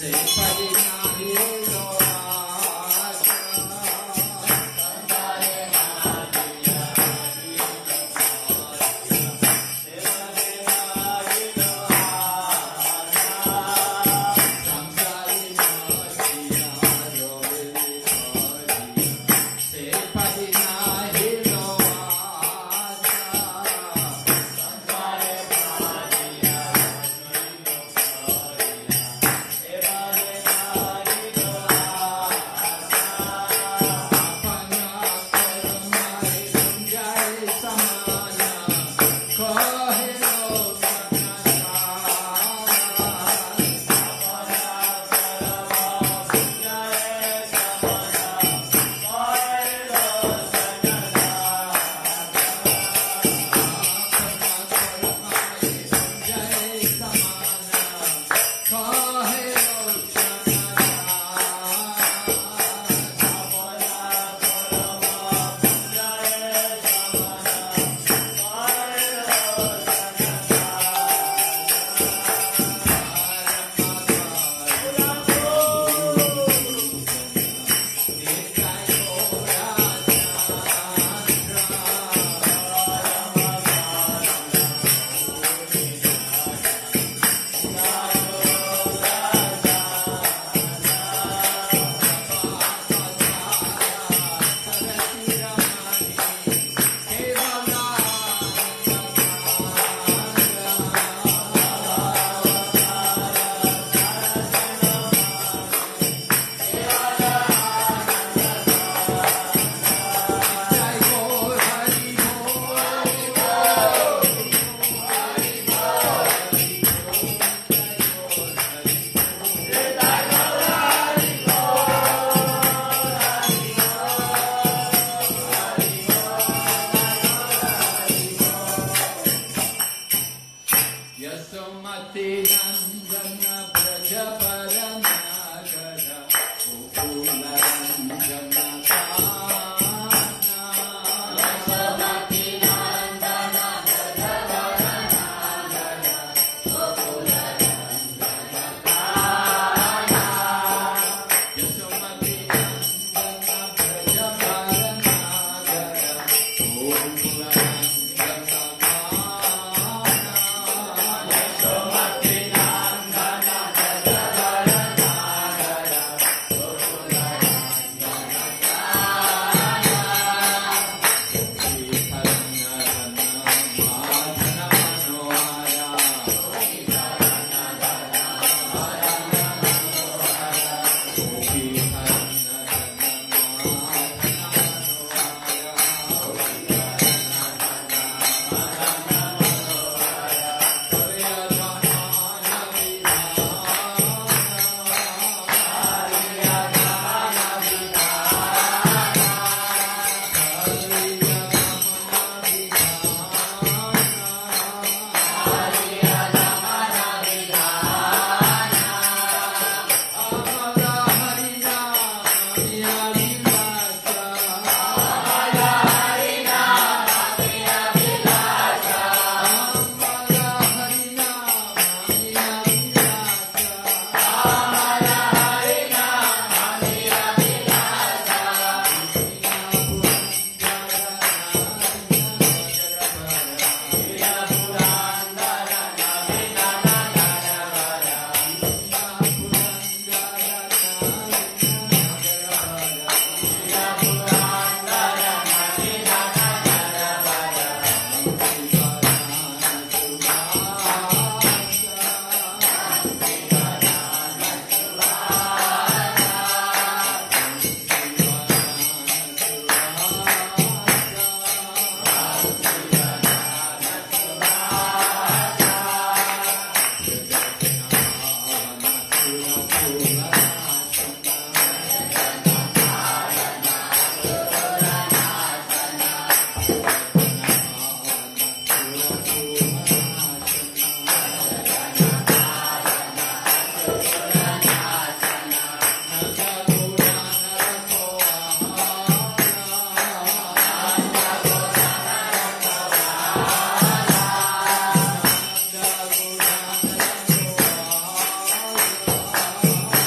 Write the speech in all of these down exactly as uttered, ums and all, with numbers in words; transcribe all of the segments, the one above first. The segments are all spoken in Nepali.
Thank you.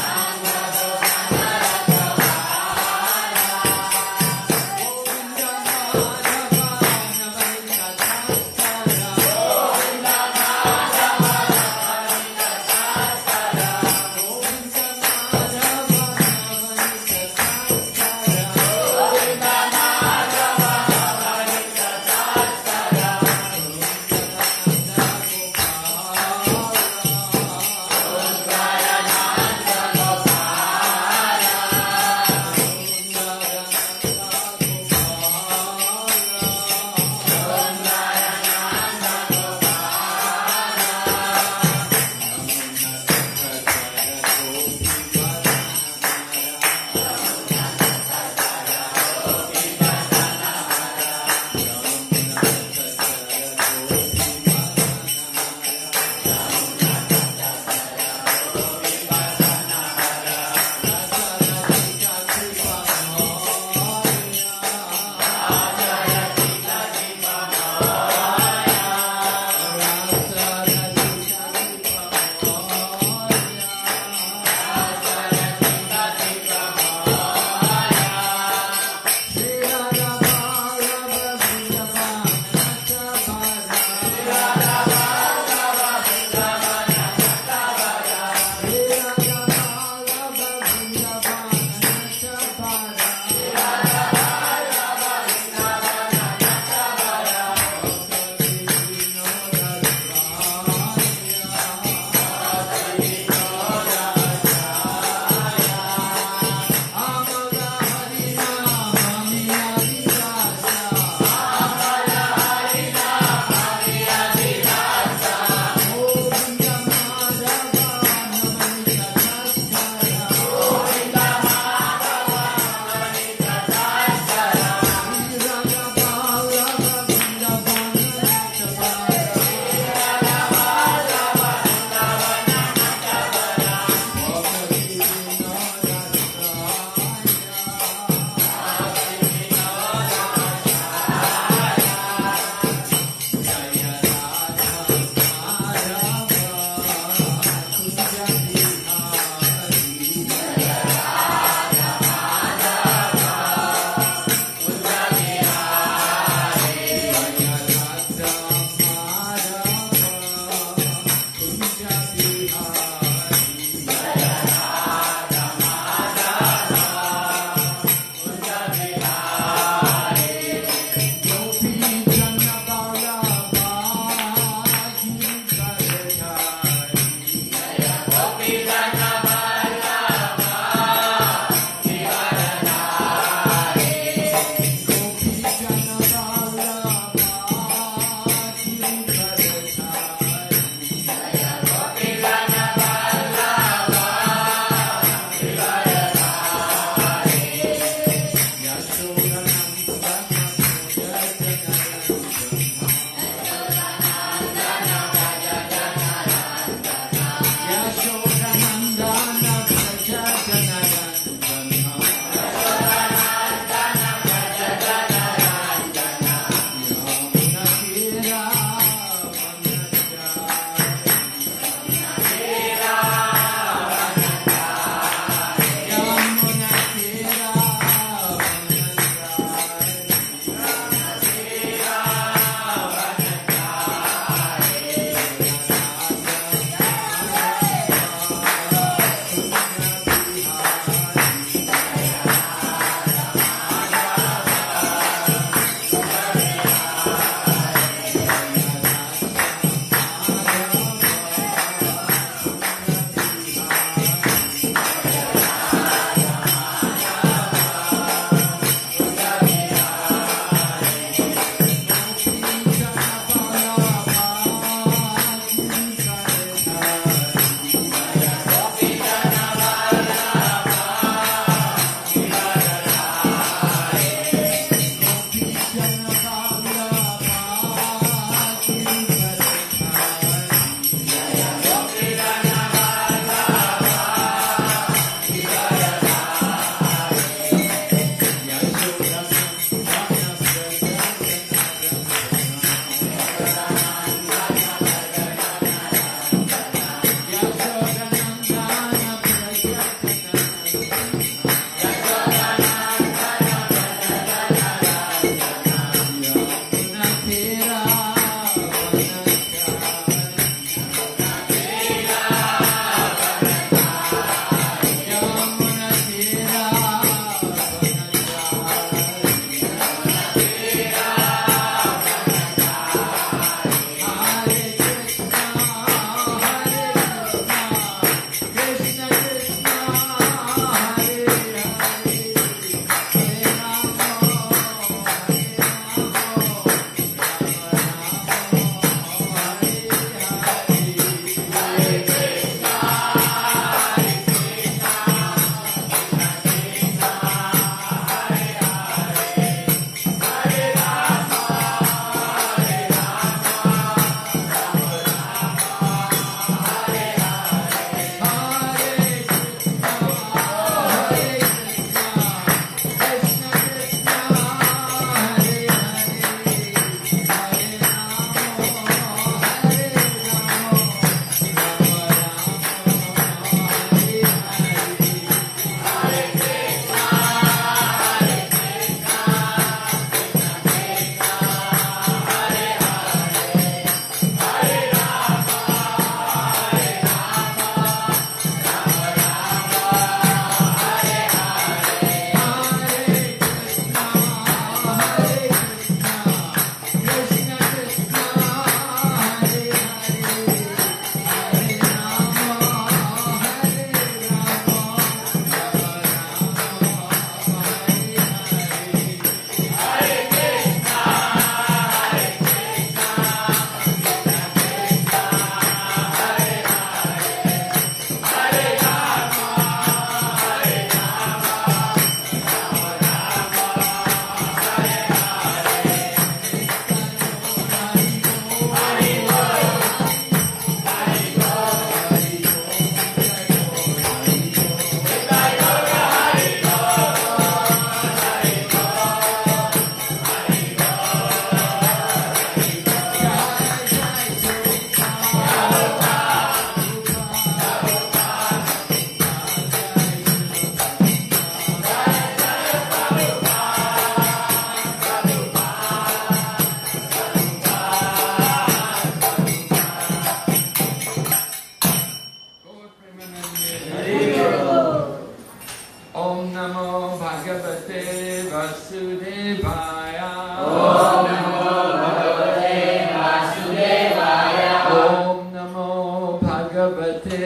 Vasudevaya. Om Namo Bhagavate Vasudevaya. Om Namo Bhagavate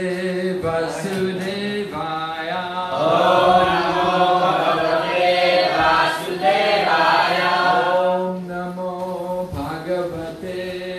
Vasudevaya. Om Namo Bhagavate Vasudevaya. Om Namo Bhagavate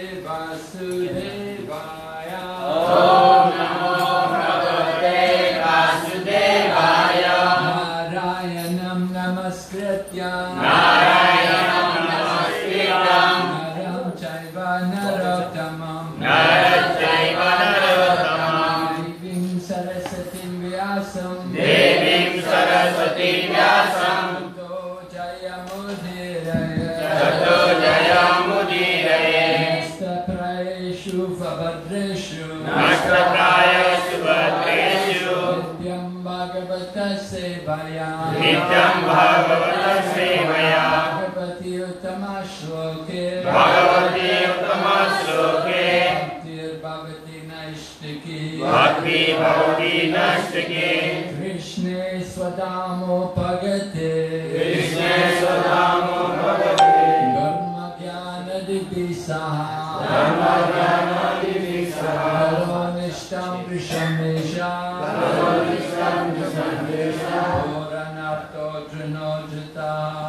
Vasudevaya. Om Namo Bhagavate Vasudevaya. Narayanam Namaskritya. Narayanam Namaskritya. Naram Chaiva Narottamam. Naram Chaiva Narottamam. Devim Saraswatim Vyasam. Devim Saraswati Vyasam. Tato Jayamudiraya. Tato Jayamudiraye. Nastaprayeshu Vabhadreshu. Nastaprayeshu Bhadreshu. Nityam Bhagavata Sevaya. Nityam Bhagavata Sevaya. Bhagavati Uttama Shloke. Bhagavati Uttama Shloke. Bhaktir Bhavati Naishtiki. Bhakti Bhavati Nashtaki. Krishne Swadamo Pagate. Krishna Swadamo Bhagavate. Dharma Jnana Divisaha. Dharma Jnana Divisaha. Karonishtam Vishamesha. Karonishtam Vishamesha. Puranarto Drinojita.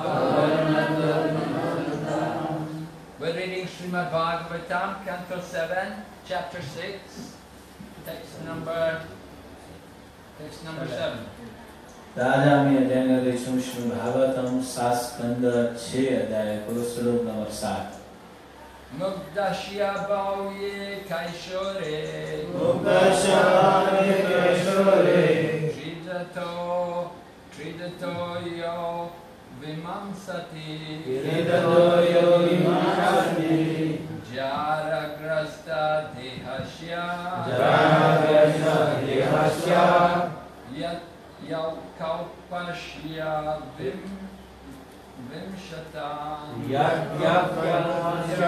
We're reading Srimad Bhagavatam, Canto seven, Chapter six, text number, text number seven. दादा में अध्ययन कर रही हूँ श्रीमद् भागवतम सात स्कंद छह अध्याय को श्लोक नंबर सात। Mugdashya Bhauye Kaishore. Mugdashya Bhauye Kaishore. Tridato, Tridato Yo Vimamsati. Tridato Yo Vimamsati. Jaragrasta Dehasya. Jaragrasta Dehasya. Yat Yau Kaupashya Vim Vimshata. Yat Yat Vimshata.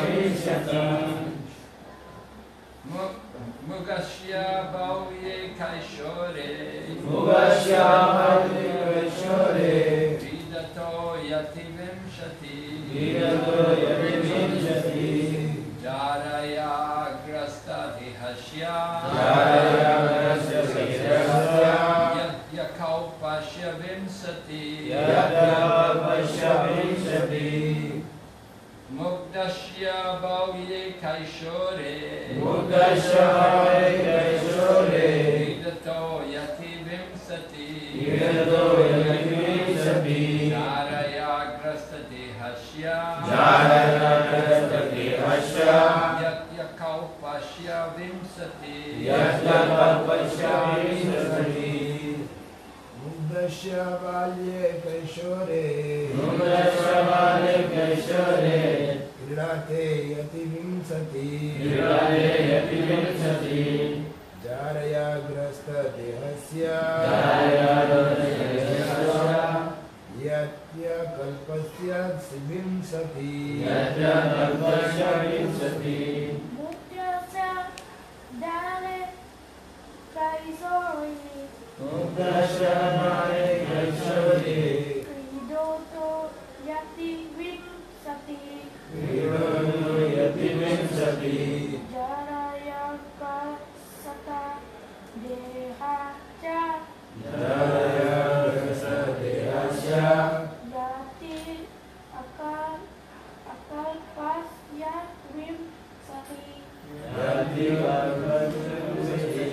Mugashya Bhauye Kaishore. Mugashya Bhauye Kaishore. Tridato Yati Vimshati. Tridato Yati Vimshati. Jaraya Grasta Dehasya. Jaraya Grasta Dehasya. Yatya Kaupashya Vimsati. Yatya Kaupashya Vimsati. Mugdashya Bhauye Kaishore. Mugdashya Bhauye Kaishore. Tridato Yati Vimsati. Tridato Yati Vimsati. Jaraya Grasta Dehasya. Jaraya Grasta Dehasya. Yatya Kaupashya Vimsati. Yatya Kaupashya Vimsati. Mugdashya Bhauye Kaishore. Mugdashya Bhauye Kaishore. Kridate Yati Vimsati. Kridate Yati Vimsati. Jaraya Grasta Dehasya. Jaraya Grasta Dehasya. Yatya Kalpasya Vimsati. Yatya Kalpasya Vimsati. Mugdashya Dale Kaishore. Mugdashya Bhauye Kaishore. Kridoto Yati Vimsati. Kridoto Yati Vimsati. Jaraya Kasata Dehasya. Jaraya Grasta Dehasya. Yati Akal Akalpasya Vimsati. Yati Kalpasya Vimsati.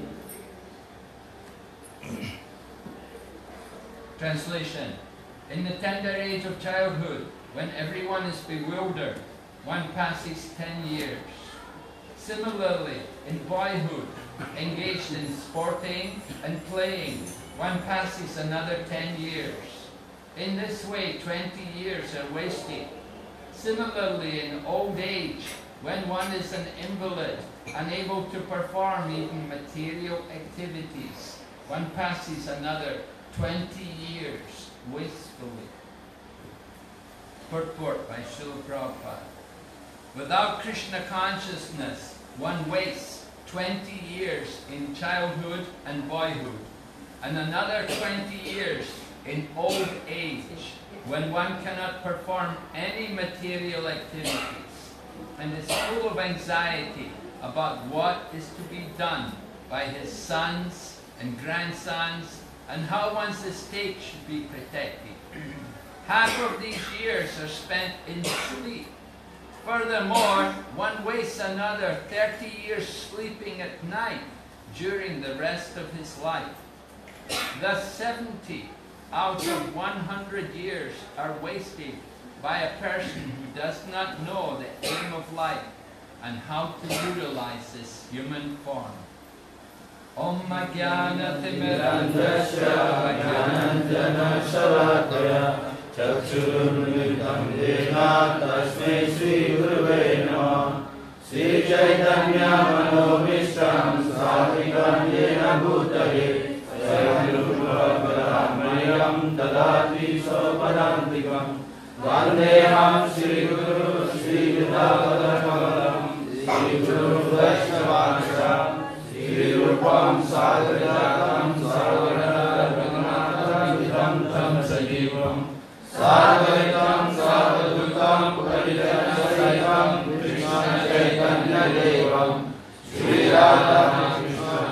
Translation. In the tender age of childhood, when everyone is bewildered, one passes ten years. Similarly, in boyhood, engaged in sporting and playing, one passes another ten years. In this way, twenty years are wasted. Similarly, in old age, when one is an invalid, unable to perform even material activities, one passes another twenty years wastefully. Purport by Srila Prabhupada. Without Krishna consciousness, one wastes twenty years in childhood and boyhood, and another twenty years in old age, when one cannot perform any material activities and is full of anxiety about what is to be done by his sons and grandsons and how one's estate should be protected. Half of these years are spent in sleep. Furthermore, one wastes another thirty years sleeping at night during the rest of his life. Thus seventy out of one hundred years are wasted by a person who does not know the aim of life and how to utilize this human form. Om Jnana Timirandasya Jnananjana Shalakaya Chakshurunmilitam Dena Tasmai Shri Gurave Namah Shri Chaitanya Manobhishtam Sthapitam Yena Bhutale Swayam Rupa Brahmayam Tadati Sopadantikam Vandeham Shri Guru Shri Gita Shri Guru Vaishnavasya Shri Rupam Sadhrijatam Sarvana Raghunatham Tam Sajivam Sarvaitam Sarvadutam Parijana Saitam Krishna Chaitanya Devam Shri Radha Krishna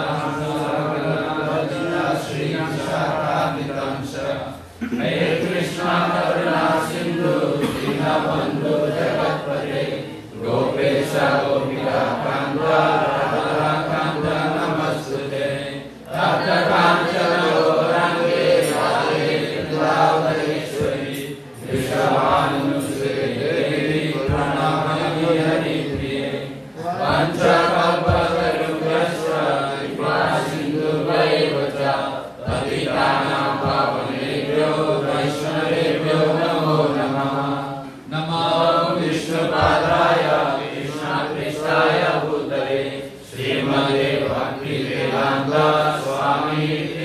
Paramahංsa Shri Shakamitam Sa Hare Krishna Karuna Sindhu Dinabandhu Jagatpate Gopesha Gopika Kanta Radha Kanta Namastute Tata Kanchana Gorange Radhe Vrindavaneshwari Vrishabhanusre Devi Pranamami Haripriye Vanchakalpatarubhyasya Kripa Sindhu Vaivacha Patitanam Pavanebhyo Vaishnavebhyo Namo Namaha Namo Vishnupadaya Krishna Pristaya Bhutale Srimade Bhakti Vedanta Swami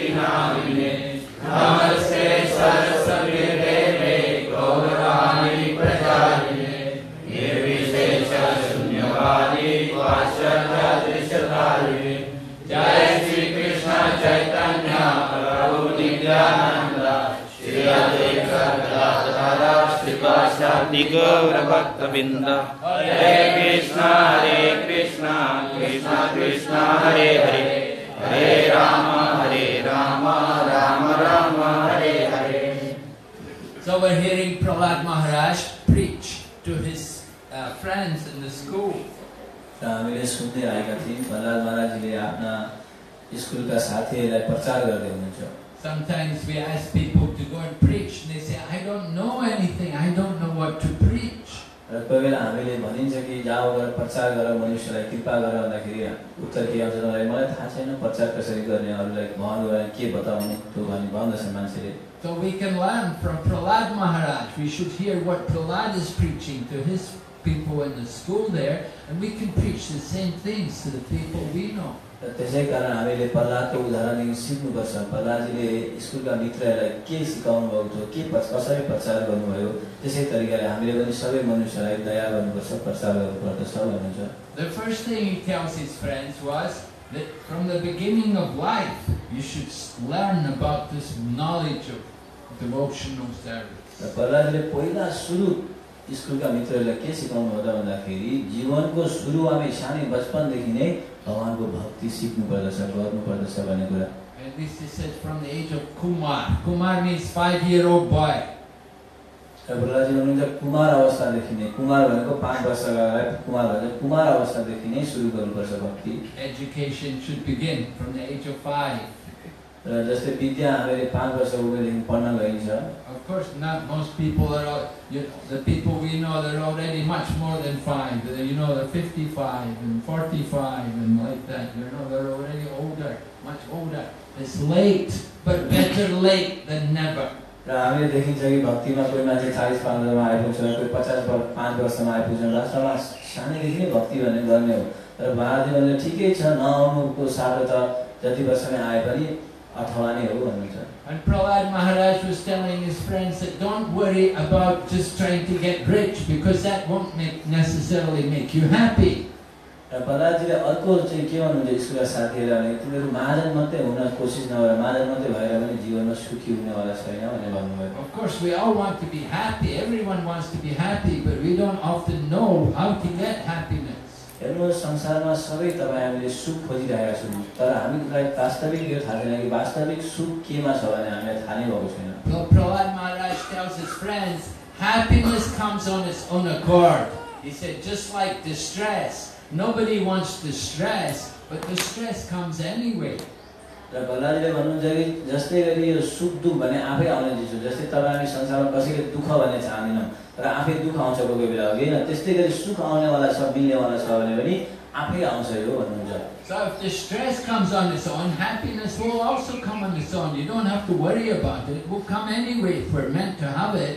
Namine Namaste Saraswati Deve Gauravani Prajayine Nirvishesha Shunyavadi Vashya Trishatharine Jai Shri Krishna Chaitanya Prabhu Nityananda Shri Advaita Gadadhara Srivasadi Gaura Bhakta Vrinda Hare Krishna Hare Krishna Krishna Krishna Hare Hare Hare Rama Hare Rama Rama Rama Hare Hare. So we're hearing Prahlad Maharaj preach to his uh, friends in the school. र हामीले सुन्दै आएका थियौँ प्रहलाद महाराजले आफ्ना स्कुलका साथीहरूलाई प्रचार गर्दै हुनुहुन्छ. Sometimes we ask people to go and preach and they say, I don't know anything, I don't know what to preach. र कोही बेला हामीले भनिन्छ कि जाऊ गएर प्रचार गर, मनुष्यलाई कृपा गर भन्दाखेरि उत्तर के आउँछ मलाई मलाई थाहा छैन प्रचार कसरी गर्ने, अरूलाई भन्नु भने के बताउनु त्यो भनी भन्दछ मान्छेले. So we can learn from Prahlad Maharaj. We should hear what Prahlad is preaching to his people in the school there, and we can preach the same things to the people we know. र त्यसै कारण हामीले प्रहलादको उदाहरणदेखि सिक्नुपर्छ. प्रहलादजीले स्कुलका मित्रहरूलाई के सिकाउनु भएको थियो, के कसरी प्रचार गर्नुभयो, त्यसै तरिकाले हामीले पनि सबै मनुष्यलाई दया गर्नुपर्छ, प्रचार गर्नुपर्दछ भन्नुहुन्छ. The first thing he tells his friends was that from the beginning of life you should learn about this knowledge of devotional service. र प्रहलादले पहिला सुरु स्कुलका मित्रहरूलाई के सिकाउनु भयो भन्दाखेरि जीवनको सुरुवामै सानै बचपनदेखि नै भगवानको भक्ति सिक्नु पर्दछ, गर्नु पर्दछ भन्ने कुरा. At least he says from the age of Kumar. Kumar means five-year-old boy. र प्रहलादजी भन्नुहुन्छ कुमार अवस्थादेखि नै, कुमार भनेको पाँच वर्षका कुमार भन्छ, कुमार अवस्थादेखि नै सुरु गर्नुपर्छ भक्ति. Education should begin from the age of five. र जस्तै विद्या हामीले पाँच वर्ष उमेरदेखि पढ्न गइन्छ. Of course, not most people are. All, you know, the people we know, they're already much more than five. You know, they're fifty-five and forty-five and like that. You know, they're already older, much older. It's late, but better late than never. र हामीले देखिन्छ कि भक्तिमा कोही मान्छे चालीस पाँच वर्षमा आइपुग्छ, कोही पचास पाँच वर्षमा आइपुग्छ. वास्तवमा सानैदेखि नै भक्ति भन्ने गर्ने हो. तर महाराजले भन्नु ठिकै छ, नआउनुको साटो त जति वर्षमै आए पनि अथवा नै हो भन्नुहुन्छ. And Prahlad Maharaj was telling his friends that don't worry about just trying to get rich, because that won't make necessarily make you happy. र प्रहलादजीले अर्को चाहिँ के भन्नुहुन्छ स्कुलका साथीहरूलाई भने तिमीहरू महाजन मात्रै हुन कोसिस नगर महाजन मात्रै भएर पनि जीवनमा सुखी हुनेवाला छैन भनेर भन्नुभयो. Of course, we all want to be happy. Everyone wants to be happy, but we don't often know how to get happiness. हेर्नुहोस् संसारमा सबै तपाईँ हामीले सुख खोजिरहेका छौँ तर हामीलाई वास्तविक यो थाहा छैन कि वास्तविक सुख केमा छ भने हामीलाई थाहा नै भएको छैन. Prahlad Maharaj tells his friends, happiness comes on its own accord. He said, just like distress. Nobody wants distress, but distress comes anyway. र प्रहलादले भन्नुहुन्छ कि जस्तै गरी यो सुख दुःख भने आफै आउने चिज हो. जस्तै तपाईँ हामी संसारमा कसैले दुःख भन्ने चाहँदैनौँ तर आफै दुःख आउँछ कोही कोही बेला हो कि त्यस्तै गरी सुख आउनेवाला छ मिल्नेवाला छ भने पनि आफै आउँछ यो भन्नुहुन्छ. So if distress comes on its own, happiness will also come on its own. You don't have to worry about it. It will come anyway if we're meant to have it.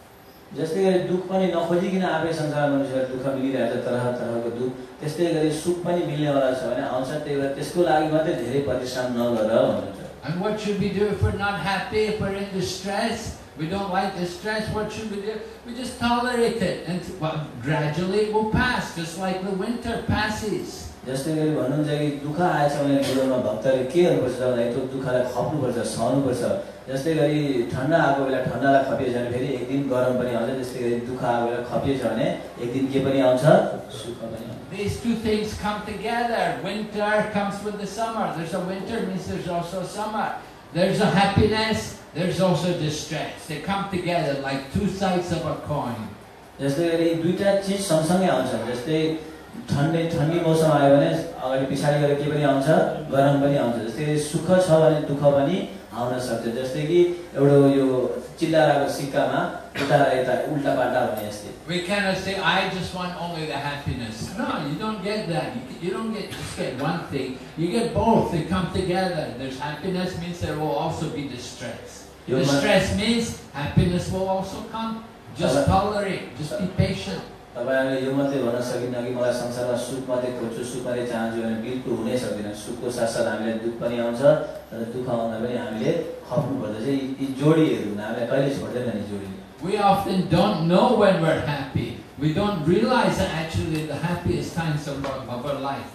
जस्तै गरी दुःख पनि नखोजिकन आफै संसारमा मनुष्यलाई दुःख मिलिरहेछ तरह तरहको दुःख त्यस्तै गरी सुख पनि मिल्नेवाला छ भने आउँछ त्यही भएर त्यसको लागि मात्रै धेरै परिश्रम नगर भन्नुहुन्छ. And what should we do if we're not happy, if we're in distress? We don't like distress, what should we do? We just tolerate it and well, gradually it will pass, just like the winter passes. जस्तै गरी भन्नुहुन्छ कि दुःख आएछ भने जीवनमा भक्तले के गर्नुपर्छ भन्दा त्यो दुःखलाई खप्नुपर्छ सहनुपर्छ. जस्तै गरी ठन्डा आएको बेला ठन्डालाई खपिएछ भने फेरि एक दिन गरम पनि आउँछ त्यस्तै गरी दुःख आएको बेला खपिएछ भने एक दिन के पनि आउँछ सुख पनि आउँछ. These two things come together. Winter comes with the summer. There's a winter means there's also a summer. There's a happiness, there's also distress. They come together like two sides of a coin. जस्तै गरी दुईटा चीज सँगसँगै आउँछ. जस्तै ठन्डे ठन्डी मौसम आयो भने अगाडि पछाडि गरेर के पनि आउँछ गरम पनि आउँछ. जस्तै सुख छ भने दुःख पनि आउन सक्छ. जस्तै कि एउटा यो चिल्लाराको सिक्कामा उता र यता उल्टा पाल्टा भने जस्तै. We cannot say I just want only the happiness. No, you don't get that. You, you don't get just get one thing. You get both. They come together. There's happiness means there will also be distress. Distress means happiness will also come. Just tolerate. Just be patient. तपाईहरुले यो मात्रै भन्न सकिन्न कि मलाई संसारमा सुख मात्रै खोज्छु सुख मात्रै चाहन्छु भने बिल्कुल हुनै सक्दैन. सुखको साथसाथ हामीले दुःख पनि आउँछ र दुःख आउँदा पनि हामीले खप्नु पर्छ. यी जोडीहरु हुन हामीले कहिले छोड्दैन नि जोडी. We often don't know when we're happy. We don't realize that actually the happiest times of our, of our life.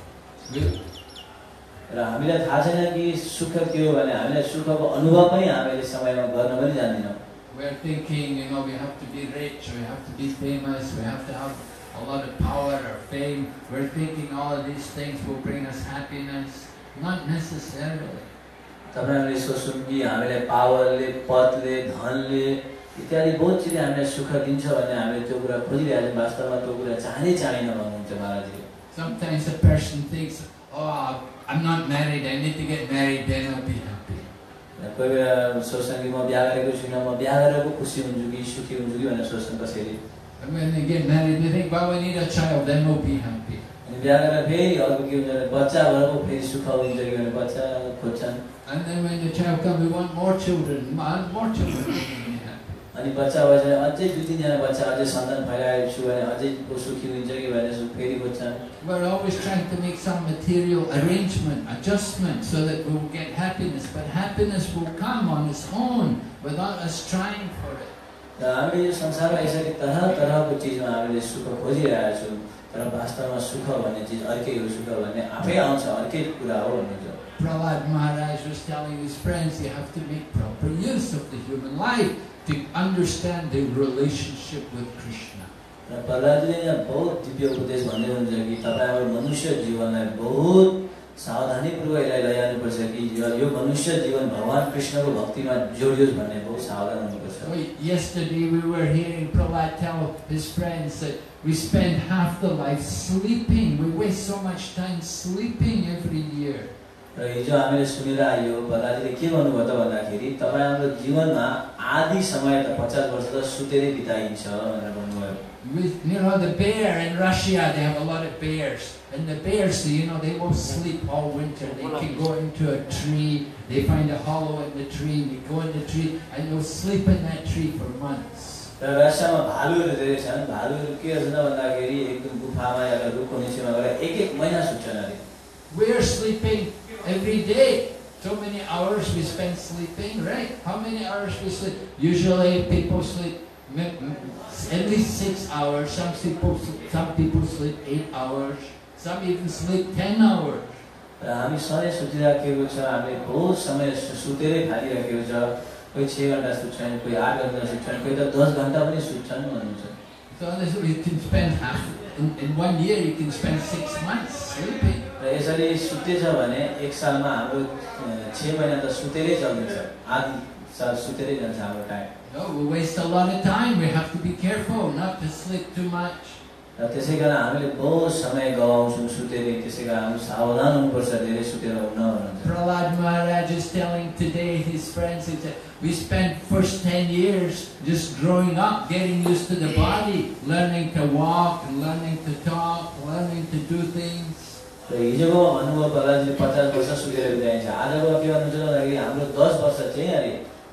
र हामीलाई थाहा छैन कि सुख के हो भने हामीले सुखको अनुभव पनि हामीले समयमा गर्न पनि जान्दैनौँ. We're thinking, you know, we have to be rich, we have to be famous, we have to have a lot of power or fame. We're thinking all of these things will bring us happiness. Not necessarily. तपाईहरुले सोच्नु कि हामीले पावरले पदले धनले इत्यादि बहुत चिजले हामीलाई सुख दिन्छ भने हामीले त्यो कुरा खोजिरहेछौँ. वास्तवमा त्यो कुरा चाहनै चाहिन भन्नुहुन्छ महाराजले. Sometimes a person thinks, oh, I'm not married, I need to get married, then I'll be happy. कोही बेला सोच्छन् कि म बिहा गरेको छुइनँ म बिहा गरेको खुसी हुन्छु कि सुखी हुन्छु कि भनेर सोच्छन् कसैले. And when they get married, they think, well, we need a child, then we'll be happy. अनि बिहा गरेर फेरि अर्को के हुन्छ भने बच्चा भएर फेरि सुख हुन्छ कि भने बच्चा खोज्छन्. And then when the child comes, we want more children, more children. अनि बच्चा भएछ भने अझै दुई तिनजना बच्चा अझै सन्तान फैलाएको छु भने अझै सुखी हुन्छ कि भनेर फेरि खोज्छन्. We're always trying to make some material arrangement, adjustment, so that we will get happiness. But happiness will come on its own without us trying for it. र हामीले यो संसारमा यसरी तरह तरहको चिजमा हामीले सुख खोजिरहेका छौँ तर वास्तवमा सुख भन्ने चिज अर्कै हो. सुख भन्ने आफै आउँछ अर्कै कुरा हो भन्नुहुन्छ. Prahlad Maharaj was telling his friends, you have to make proper use of the human life to understand the relationship with Krishna. र प्रहलादले यहाँ बहुत दिव्य उपदेश भन्दै हुन्छ कि तपाईहरु मनुष्य जीवनलाई बहुत सावधानीपूर्वक यसलाई लैजानुपर्छ कि यो मनुष्य जीवन भगवान कृष्णको भक्तिमा जोडियोस् भन्ने बहुत सावधान हुनुपर्छ. Yesterday we were hearing Prahlad tell his friends that we spend half the life sleeping. We waste so much time sleeping every year. र हिजो हामीले सुनेर आयो प्रहलादले के भन्नुभयो त भन्दाखेरि तपाईहरुको जीवनमा आधी समय त पचास वर्ष त सुतेरै बिताइन्छ भनेर भन्नुभयो. With, you know, the bear in Russia, they have a lot of bears. And the bears, you know, they won't sleep all winter. They can go into a tree, they find a hollow in the tree, they go in the tree, and they'll sleep in that tree for months. र रसियामा भालुहरु धेरै छन्. भालुहरु के गर्छन् भन्दाखेरि एकदम गुफामा या रुखको निचेमा गएर एक एक महिना सुत्छन् अरे. We are sleeping every day. So many hours we spend sleeping, right? How many hours we sleep? Usually people sleep at least six hours. Some people, some people sleep eight hours. Some even sleep ten hours. र हामी सधैँ सुतिराखेको छ, हामीले बहुत समय सुतेरै फालिराखेको छ। कोही छ घन्टा सुत्छन्, कोही आठ घन्टा सुत्छन्, कोही त दस घन्टा पनि सुत्छन् भन्नुहुन्छ। So this you can spend half in, in one year. You can spend six months sleeping. र यसरी सुतेछ भने एक सालमा हाम्रो छ महिना त सुतेरै चल्दैछ, आधी साल सुतेरै जान्छ हाम्रो time. No, we waste a lot of time. We have to be careful not to sleep too much. र त्यसै कारण हामीले बहुत समय गवाउँछौँ सुतेरै, त्यसै कारण हामी सावधान हुनुपर्छ, धेरै सुतेर हुन भन्नुहुन्छ। Prahlad Maharaj is telling today his friends, he said, we spent first ten years just growing up, getting used to the body, learning to walk and learning to talk, learning to do things. र हिजोको भन्नुभयो प्रहलादजीले पचास वर्ष सुतेर बिताइन्छ, आजको के भन्नुहुन्छ भन्दाखेरि हाम्रो दस वर्ष चाहिँ अरे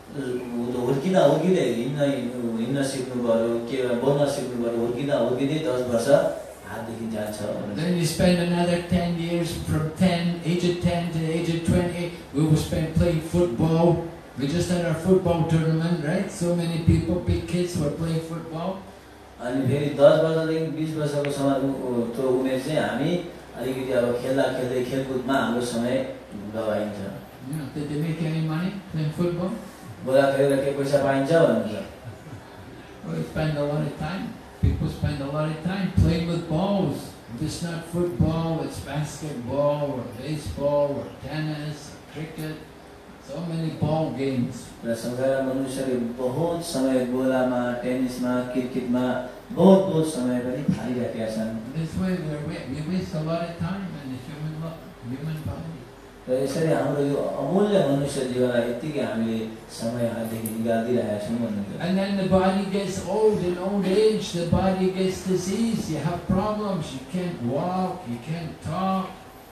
हुर्किँदा हुर्किँदै हिँड्न हिँड्न सिक्नु पर्यो, के बोल्न सिक्नु पर्यो, हुर्किँदा हुर्किँदै दस वर्ष हातदेखि जान्छ। Then you spend another ten years, from ten, age of ten to the age of twenty, we will spend playing football. We just had our football tournament, right? So many people, big kids were playing football. अनि फेरि दस वर्षदेखि बिस वर्षको समय त्यो उमेर चाहिँ हामी अलिकति अब खेल्दा खेल्दै खेलकुदमा हाम्रो समय लगाइन्छ। You know, did they make any money playing football? बोला खेलेर के पैसा पाइन्छ भन्नुहुन्छ। Well, we spend a lot of time. People spend a lot of time playing with balls. If it's not football, it's basketball or baseball or tennis or cricket. So many ball games. र संसारमा मनुष्यले बहुत समय गोलामा, टेनिसमा, क्रिकेटमा बहुत बहुत समय पनि फालिराखेका छन्। This way we we waste a lot of time in the human human body. र यसरी हाम्रो यो अमूल्य मनुष्य जीवनलाई यतिकै हामीले समय हातदेखि निकालिदिरहेका छौँ भन्नुहुन्छ। And then the body gets old. In old age, the body gets disease. You have problems. You can't walk. You can't talk.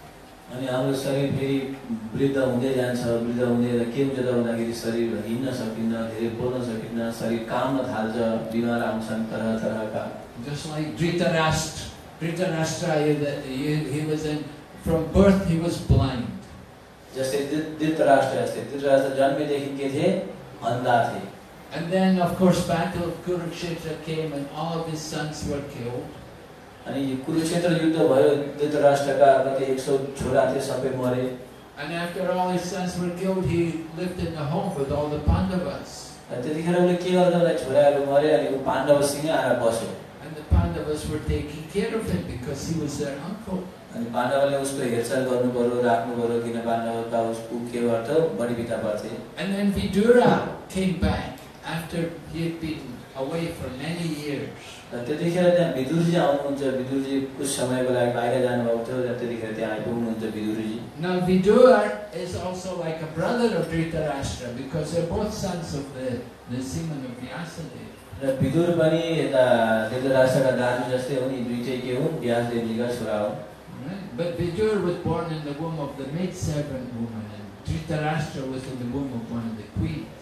अनि हाम्रो शरीर फेरि वृद्ध हुँदै जान्छ, वृद्ध हुँदै के हुन्छ त भन्दाखेरि शरीर हिँड्न सकिन्न, धेरै बोल्न सकिन्न, शरीर काम्न थाल्छ, बिमार आउँछन् तरह तरहका। Just like Dhritarashtra. Dhritarashtra, he, he was in, from birth he was blind. जस्तै धृतराष्ट्र जस्तै धृतराष्ट्र जन्मेदेखि के थिए, अन्धा थिए। And then of course battle of Kurukshetra came and all of his sons were killed. अनि कुरुक्षेत्र युद्ध भयो, धृतराष्ट्रका कति एक सौ छोरा थिए, सबै मरे। And after all his sons were killed, he lived in the home with all the Pandavas. त्यतिखेर उले के गर्दा उनलाई छोराहरू मरे अनि ऊ पाण्डवसँगै आएर बस्यो। And the Pandavas were taking care of him because he was their uncle. अनि पाण्डवले उसको हेरचाह गर्नु पर्यो, राख्नु पर्यो, किन पाण्डवका उसको के गर्थे, बढी पिता पर्थे। And then Vidura came back after he had been away for many years. र त्यतिखेर त्यहाँ विदुरजी आउनुहुन्छ, विदुरजी कुछ समयको लागि बाहिर जानुभएको थियो, र त्यतिखेर त्यहाँ आइपुग्नुहुन्छ विदुरजी। Now Vidura is also like a brother of Dhritarashtra because they're both sons of the the seaman of Vyasadeva. र विदुर पनि यता धृतराष्ट्रका दाजु जस्तै हुन्, यी दुईटै के हुन्, व्यासदेवजीका छोरा हुन्। Right? But Vidura was born in the womb of the maidservant woman, and Dhritarashtra was in the womb of one of the queens.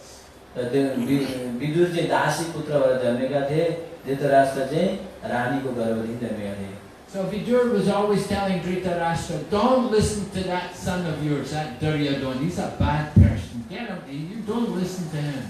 Vidur चाहिँ दासी पुत्रबाट जन्मेका थिए, धृतराष्ट्र चाहिँ रानीको गर्भदेखि जन्मेका थिए। So Vidura was always telling Dhritarashtra, don't listen to that son of yours, that Duryodhana. He's a bad person. Get him. You don't listen to him.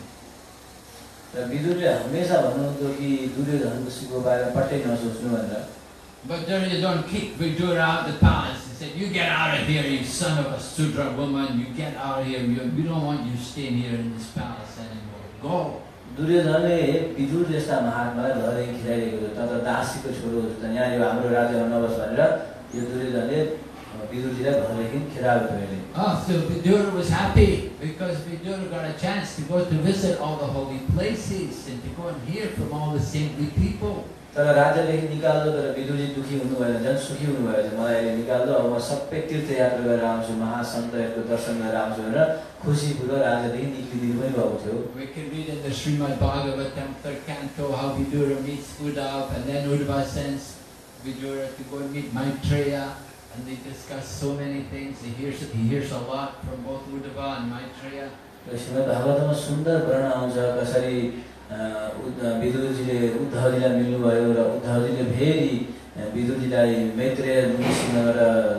र विदुरले हमेशा भन्नुहुन्थ्यो कि दुर्योधनको सिको बारेमा पट्टै नसोच्नु भनेर। But Duryodhana kicked Vidura out of the palace. He said, you get out of here, you son of a Sudra woman. You get out of here. You, we don't want you staying here in this palace anymore. Go. दुर्योधनले विदुर जस्ता महात्मालाई घरदेखि खिराइदिएको थियो, तर दासीको छोरो जस्तो यहाँ यो हाम्रो राज्यमा नबस् भनेर यो दुर्योधनले विदुरजीलाई घरदेखि खेदाएको थियो। Oh, so Vidura was happy because Vidura got a chance to go to visit all the holy places and to go and hear from all the saintly people. तर राज्यदेखि निकाल्दो, तर विदुरजी दुखी हुनु भएन, झन् सुखी हुनु भयो। मलाई अहिले निकाल्दो, अब म सबै तीर्थयात्रा गरेर आउँछु, महासन्तहरूको दर्शन गरेर आउँछु भनेर खुसीपूर्वक राज्यदेखि निक्लिदिनु पनि भएको थियो। We can read in the Srimad Bhagavatam, third canto, how Vidura meets Uddhava, and then Uddhava sends Vidura to go and meet Maitreya, and they discuss so many things. He hears he hears a lot from both Uddhava and Maitreya. र श्रीमद् भागवतमा सुन्दर वर्णन आउँछ कसरी विदुरजीले उद्धवजीलाई मिल्नुभयो र उद्धवजीले फेरि विदुरजीलाई मैत्रेय मुनिसँग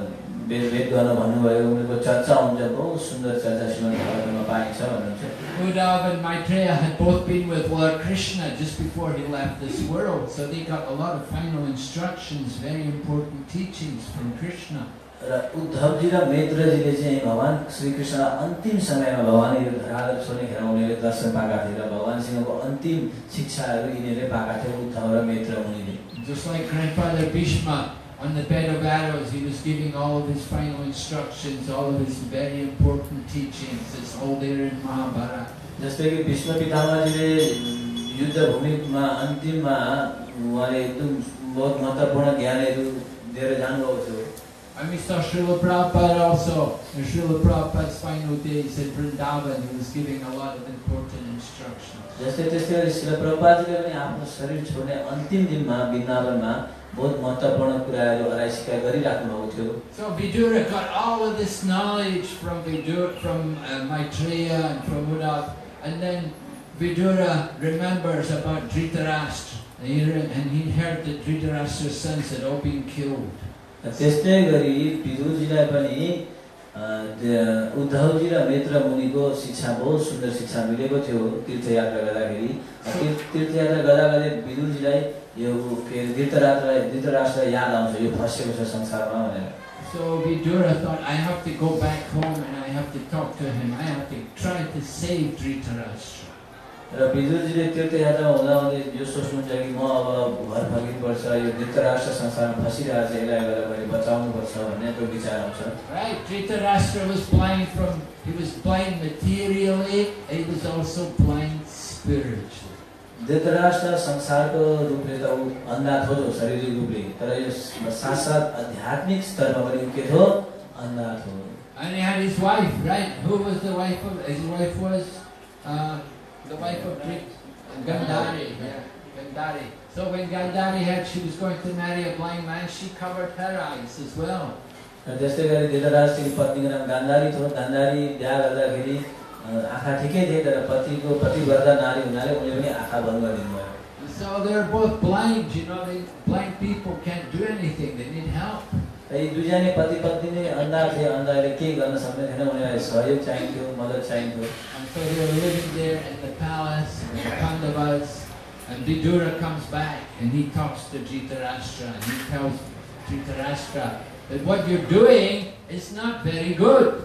भेट गर्न भन्नुभयो उनको चर्चा हुन्छ बहुत सुन्दर चर्चा श्रीमद् भागवतमा पाइन्छ भन्नुहुन्छ Uddhava and Maitreya had both been with Lord Krishna just before he left this world, so they got a lot of final instructions, very important teachings from Krishna. र उद्धवजी र मैत्रेयजीले चाहिँ भगवान श्री कृष्ण अन्तिम समयमा भगवान यो धराधर छोड्ने खेर उनीहरूले दर्शन पाएका थिए र भगवानसँगको अन्तिम शिक्षाहरू यिनीहरूले पाएका थिए उद्धव र Maitreya मुनिले Just like Grandfather Bhishma on the bed of arrows, he was giving all of his final instructions, all of his very important teachings. It's all there in Mahabharata. जस्तै कि भीष्म पितामहजीले युद्ध भूमिमा अन्तिममा उहाँले एकदम बहुत महत्त्वपूर्ण ज्ञानहरू दिएर जानुभएको थियो And we saw Srila Prabhupada also, in Srila Prabhupada's final days in Vrindavan, he was giving a lot of important instructions. जस्तै त्यस्तै गरी श्रील प्रभुपादले पनि आफ्नो शरीर छोड्ने अन्तिम दिनमा वृन्दावनमा बहुत महत्त्वपूर्ण कुराहरू अराइ सिकाइ गरिराख्नु भएको थियो So Vidura got all of this knowledge from Vidura, from uh, Maitreya and from Uddhava, and then Vidura remembers about Dhritarashtra, and he, and he heard that Dhritarashtra's sons had all been killed. त्यस्तै गरी विदुरजीलाई पनि उद्धवजी र मैत्रेय मुनिको शिक्षा बहुत सुन्दर शिक्षा मिलेको थियो तीर्थयात्रा गर्दाखेरि तीर्थयात्रा गर्दा गर्दै विदुरजीलाई यो धृतराष्ट्र धृतराष्ट्र याद आउँछ यो फसेको छ संसारमा भनेर So Vidura thought, I have to go back home and I have to talk to him. I have to try to save Dhritarashtra. र विदुरजीले तीर्थयात्रा हुँदा हुँदै यो सोच्नुहुन्छ कि म अब घर फर्किनुपर्छ यो धृतराष्ट्र संसारमा फसिरहेको छ यसलाई गएर मैले बचाउनुपर्छ भन्ने त्यो विचार आउँछ Right, Dhritarashtra was blind from, he was blind materially, and he was also blind spiritually. Dhritarashtra संसारको रूपले त उ अन्धा थियो शारीरिक रूपले तर यो साथसाथ आध्यात्मिक स्तरमा पनि के थियो अन्धा थियो And he had his wife, right? Who was the wife of, his wife was uh, the wife of Gandhari, yeah, Gandhari. So when Gandhari had, she was going to marry a blind man, she covered her eyes as well. त्यस्तै गरी धृतराष्ट्रको पत्नीको नाम गान्धारी थियो गान्धारी बिहा गर्दाखेरि आँखा ठिकै थिए तर पतिको पतिव्रता नारी हुनाले उनले पनि आँखा बन्द गरिदिनु भयो So they're both blind, you know, they, blind people can't do anything, they need help. यी दुईजना पति पत्नी नै अन्धा थिए अन्धाले केही गर्न सक्ने थिएन उनीहरूलाई सहयोग चाहिन्थ्यो मद्दत चाहिन्थ्यो And so they were living there in the palace, in the Pandavas, and Vidura comes back and he talks to Dhritarashtra and he tells Dhritarashtra that what you're doing is not very good.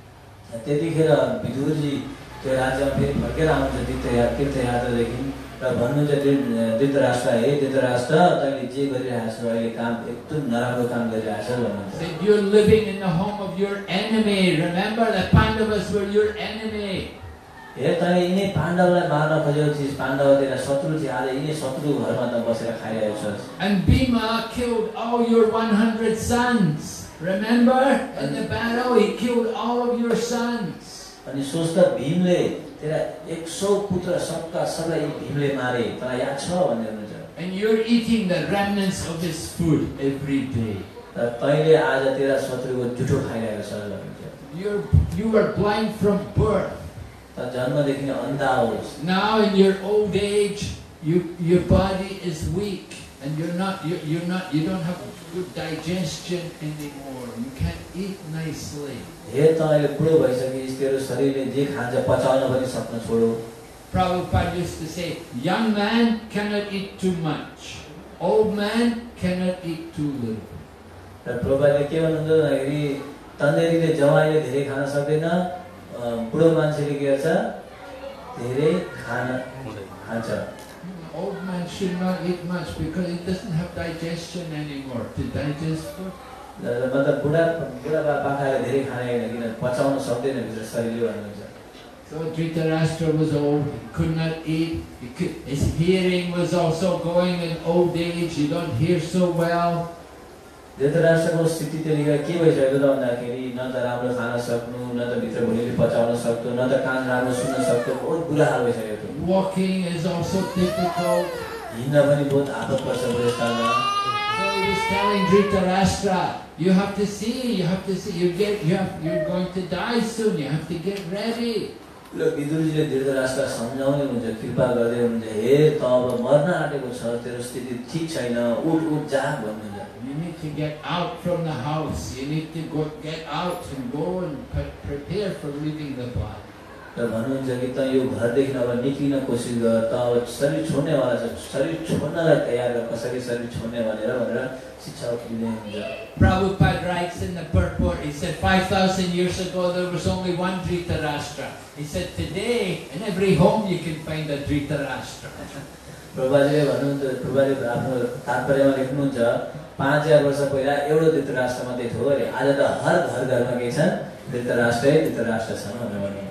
त्यतिखेर विदुरजी त्यो राज्यमा फेरि फर्केर आउँछ तीर्थयात्रादेखि र भन्नुहुन्छ धृतराष्ट्र हे धृतराष्ट्र तैँले जे गरिरहेको छ अहिले काम एकदम नराम्रो काम गरिरहेको छ भन्नुहुन्छ That you're living in the home of your enemy. Remember, the Pandavas were your enemy. हे तैँले यिनै पाण्डवलाई मार्न खोजेको थिइस् पाण्डव तेरा शत्रु थिए आज यिनै शत्रु घरमा त बसेर खाइरहेको छस् And Bhima killed all your one hundred sons. Remember, in the battle, he killed all of your sons. अनि सोच त भीमले तेरा एक सौ पुत्र सबका सबै भीमले मारे तँलाई याद छ भन्ने हुनुहुन्छ And you're eating the remnants of his food every day. र तैँले आज तेरा शत्रुको जुठो खाइरहेको छस् भन्नुहुन्छ You're, you were blind from birth. त जन्मदेखि नै अन्धा होस् Now in your old age, you, your body is weak. And you're not, you're, you're not, you don't have good digestion anymore. You can't eat nicely. हे त अहिले बुढो भइसकेस् तेरो शरीरले जे खान्छ पचाउन पनि सक्न छोडो Prabhupada used to say, young man cannot eat too much. Old man cannot eat too little. र प्रभुपादले के भन्नुहुन्छ भन्दाखेरि तन्देरीले जवाइले धेरै खान सक्दैन बुढो मान्छेले के गर्छ धेरै खान खान्छ Old man should not eat much because he doesn't have digestion anymore to digest food. मतलब बुढा बुढा पाखाले धेरै खाने होइन किन पचाउन सक्दैन भित्र शरीरले भन्नुहुन्छ So Dhritarashtra was old, he could not eat. He could, his hearing was also going in old age. He don't hear so well. धृतराष्ट्रको स्थिति त्यतिखेर के भइसकेको त भन्दाखेरि न त राम्रो खान सक्नु न त भित्र भुँडीले पचाउन सक्थ्यो न त कान राम्रो सुन्न सक्थ्यो बहुत बुरा हाल भइसकेको थियो Walking is also difficult. हिँड्न पनि बहुत आपत पर्छ बुढेसकालमा So he was telling Dhritarashtra, you have to see, you have to see, you get, you have, you're going to die soon. You have to get ready. र विदुरजीले धृतराष्ट्रलाई सम्झाउने हुन्छ, कृपा गर्दै हुनुहुन्छ, हे त अब मर्न आँटेको छ, तेरो स्थिति ठिक छैन, उठ उठ जा भन्नुहुन्छ। You need to get out from the house. You need to go get out and go and pre prepare for leaving the body. र भन्नुहुन्छ कि त यो घरदेखि अब निक्लिन कोसिस गर, त अब शरीर छोड्नेवाला छ, शरीर छोड्नलाई तयार गर, कसरी शरीर छोड्ने भनेर भनेर शिक्षा दिँदै हुन्छ। Prabhupada writes in the purport, he said five thousand years ago there was only one Dhritarashtra. He said today in every home you can find a Dhritarashtra. प्रभुपादले भन्नुहुन्छ, प्रभुपादले आफ्नो तात्पर्यमा लेख्नुहुन्छ पाँच हजार वर्ष पहिला एउटा धृतराष्ट्र मात्रै थियो अरे, आज त हर घर घरमा के छन्, धृतराष्ट्रै धृतराष्ट्र छन् भनेर भन्नुहुन्छ।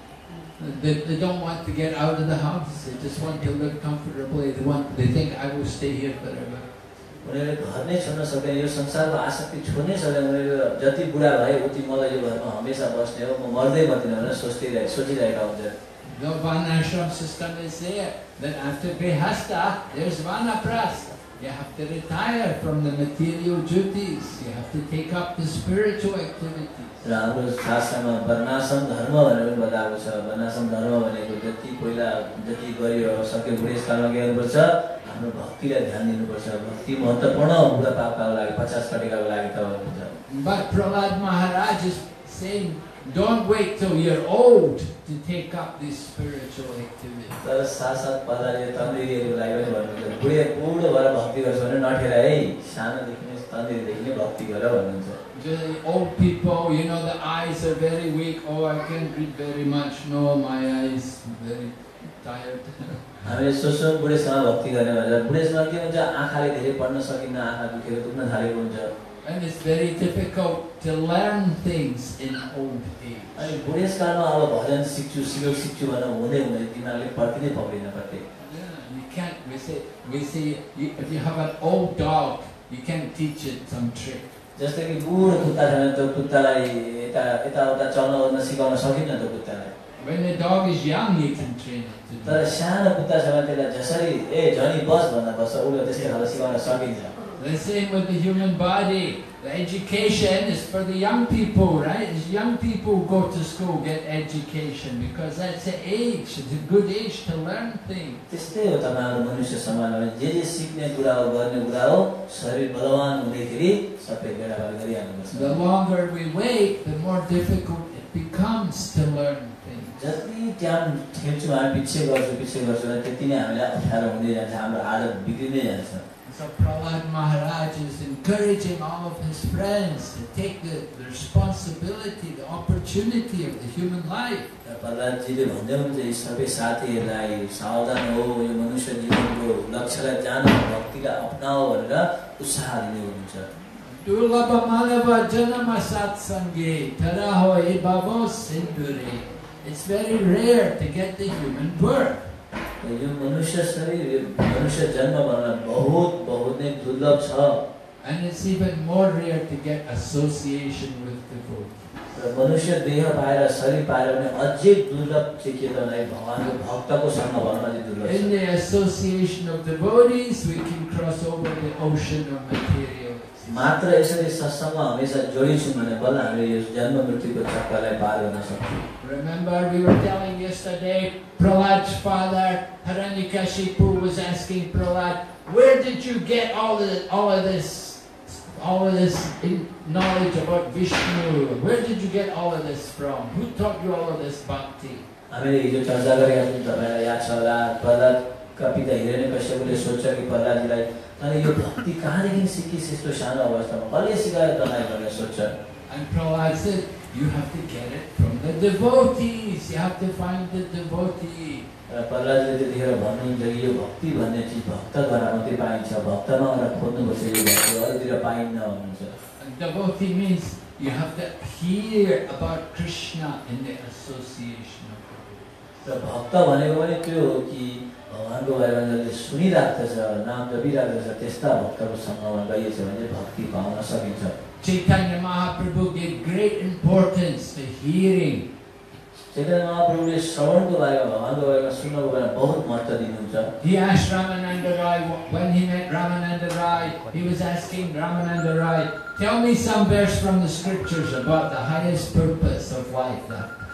They, they don't want to get out of the house. They just want to live comfortably. They want. They think I will stay here forever. उनीहरूले घर नै छोड्न सक्दैन, यो संसारको आसक्ति छोड्नै सक्दैन। उनीहरू जति बुढा भए उति मलाई यो घरमा हमेसा बस्ने हो, म मर्दै मर्दिनँ भनेर सोच्दै सोचिरहेका हुन्छ। The Varnashram system is there. That after Grihastha, there's Vanaprastha. You have to retire from the material duties. You have to take up the spiritual activities. र हाम्रो शास्त्रमा वर्णाश्रम धर्म भनेर पनि बताएको छ। वर्णाश्रम धर्म भनेको जति पहिला जति गरियो सक्यो बुढेसकालमा के गर्नुपर्छ, हाम्रो भक्तिलाई ध्यान दिनुपर्छ। भक्ति महत्त्वपूर्ण हो बुढापाकाको लागि, पचास कटिकाको लागि त हुन्छ। But Prahlad Maharaj is saying, don't wait till you're old to take up these spiritual activities. तर साथ-साथ प्रहलादले तन्दिरीहरूलाई पनि भन्नुहुन्छ, बुढे बुढो भएर भक्ति गर्छ भने नठेर है, सानोदेखि नै तन्दिरीदेखि नै भक्ति गर भन्नुहुन्छ। The old people, you know, the eyes are very weak. Oh, I can't read very much. No, my eyes very tired. हामीले सोच्छौँ बुढेसकालमा भक्ति गर्ने भनेर, बुढेसकालमा के हुन्छ, आँखाले धेरै पढ्न सकिन्न, आँखा दुखेर दुख्न थालेको हुन्छ। And it's very difficult to learn things in old age. अनि बुढेसकालमा अब भजन सिक्छु सिक्छु सिक्छु भनेर हुँदै हुँदै तिनीहरूले पढ्ति नै पक्रिन पर्थे। Yeah, you can't. We say, we say, you, if you have an old dog, you can't teach it some trick. जस्तै कि बुढो कुत्ता छ भने त्यो कुत्तालाई यता यताउता चल्न ओर्न सिकाउन सकिन्न त्यो कुत्तालाई। When the dog is young, you can train it to do तर it. सानो कुत्ता छ भने त्यसलाई जसरी ए झनी बस भन्दा बस्छ उसले त्यस्तै खालको सिकाउन सकिन्छ। The same with the human body. The education is for the young people, right? It's young people who go to school, get education, because that's the age. It's a good age to learn things. त्यस्तै हो तपाईहरु मनुष्य समाजमा जे जे सिक्ने कुरा हो गर्ने कुरा हो, शरीर बलवान हुँदैखेरि सबै बेडाबारी गरिहाल्नुपर्छ। The longer we wait, the more difficult it becomes to learn things. जति टाइम ठेल्छौँ हामी पछि गर्छौँ पछि गर्छौँ भने त्यति नै हामीलाई अप्ठ्यारो हुँदै जान्छ, हाम्रो आदत बिग्रिँदै जान्छ। So Prahlad Maharaj is encouraging all of his friends to take the, the responsibility, the opportunity of the human life. प्रहलादजीले भन्दै हुन्छ यी सबै साथीहरूलाई सावधान हो, यो मनुष्य जीवनको लक्ष्यलाई जान, भक्तिलाई अपनाओ भनेर उत्साह दिँदै हुनुहुन्छ। Durlabha manava janama satsange taraho ebhavo sindhure. It's very rare to get the human birth. यो मनुष्य शरीर मनुष्य जन्म भन्न बहुत बहुत नै दुर्लभ छ। And it's even more rare to get association with devotees. र मनुष्य देह पाएर शरीर पाएर पनि अझै दुर्लभ चाहिँ के त भने भगवानको भक्तको सँग भन्न चाहिँ दुर्लभ छ। In the association of devotees, we can cross over the ocean of material. मात्र यसरी सत्संगमा हमेशा जोडिन्छौँ भने बल्ल हामीले यो जन्म मृत्युको चक्करलाई पार गर्न सक्छौँ। Remember, we were telling yesterday, Prahlad's father, Hiranyakashipu, was asking Prahlad, where did you get all the, all of this, all of this knowledge about Vishnu? Where did you get all of this from? Who taught you all of this bhakti? हामीले हिजो चर्चा गरेका थियौँ, तपाईलाई याद छ होला, प्रहलादका पिता हिरण्यकश्यपले सोच्छ कि प्रहलादजीलाई अनि यो भक्ति कहाँदेखि सिकिस् यस्तो सानो अवस्थामा, कसले सिकायो तँलाई भनेर सोच्छ। And Prahlad said, you have to get it from the devotees. You have to find the devotee. र प्रहलादले त्यतिखेर भन्नुहुन्छ कि यो भक्ति भन्ने चिज भक्तद्वारा मात्रै पाइन्छ, भक्तमा गएर खोज्नुपर्छ, यो भक्ति अरूतिर पाइन्न भन्नुहुन्छ। And devotee means you have to hear about Krishna in the association of devotees. र भक्त भनेको पनि त्यो हो कि भगवानको बारेमा जसले सुनिराख्दछ, नाम जपिराख्दछ, त्यस्ता भक्तको सङ्गमा गइएछ भने भक्ति पाउन सकिन्छ। Chaitanya Mahaprabhu gave great importance to hearing. Chaitanya महाप्रभुले श्रवणको बारेमा भगवानको बारेमा सुन्नको बारेमा बहुत महत्त्व दिनुहुन्छ। He asked Ramananda Rai, when he met Ramananda Rai, he was asking Ramananda Rai, tell me some verse from the scriptures about the highest purpose of life, the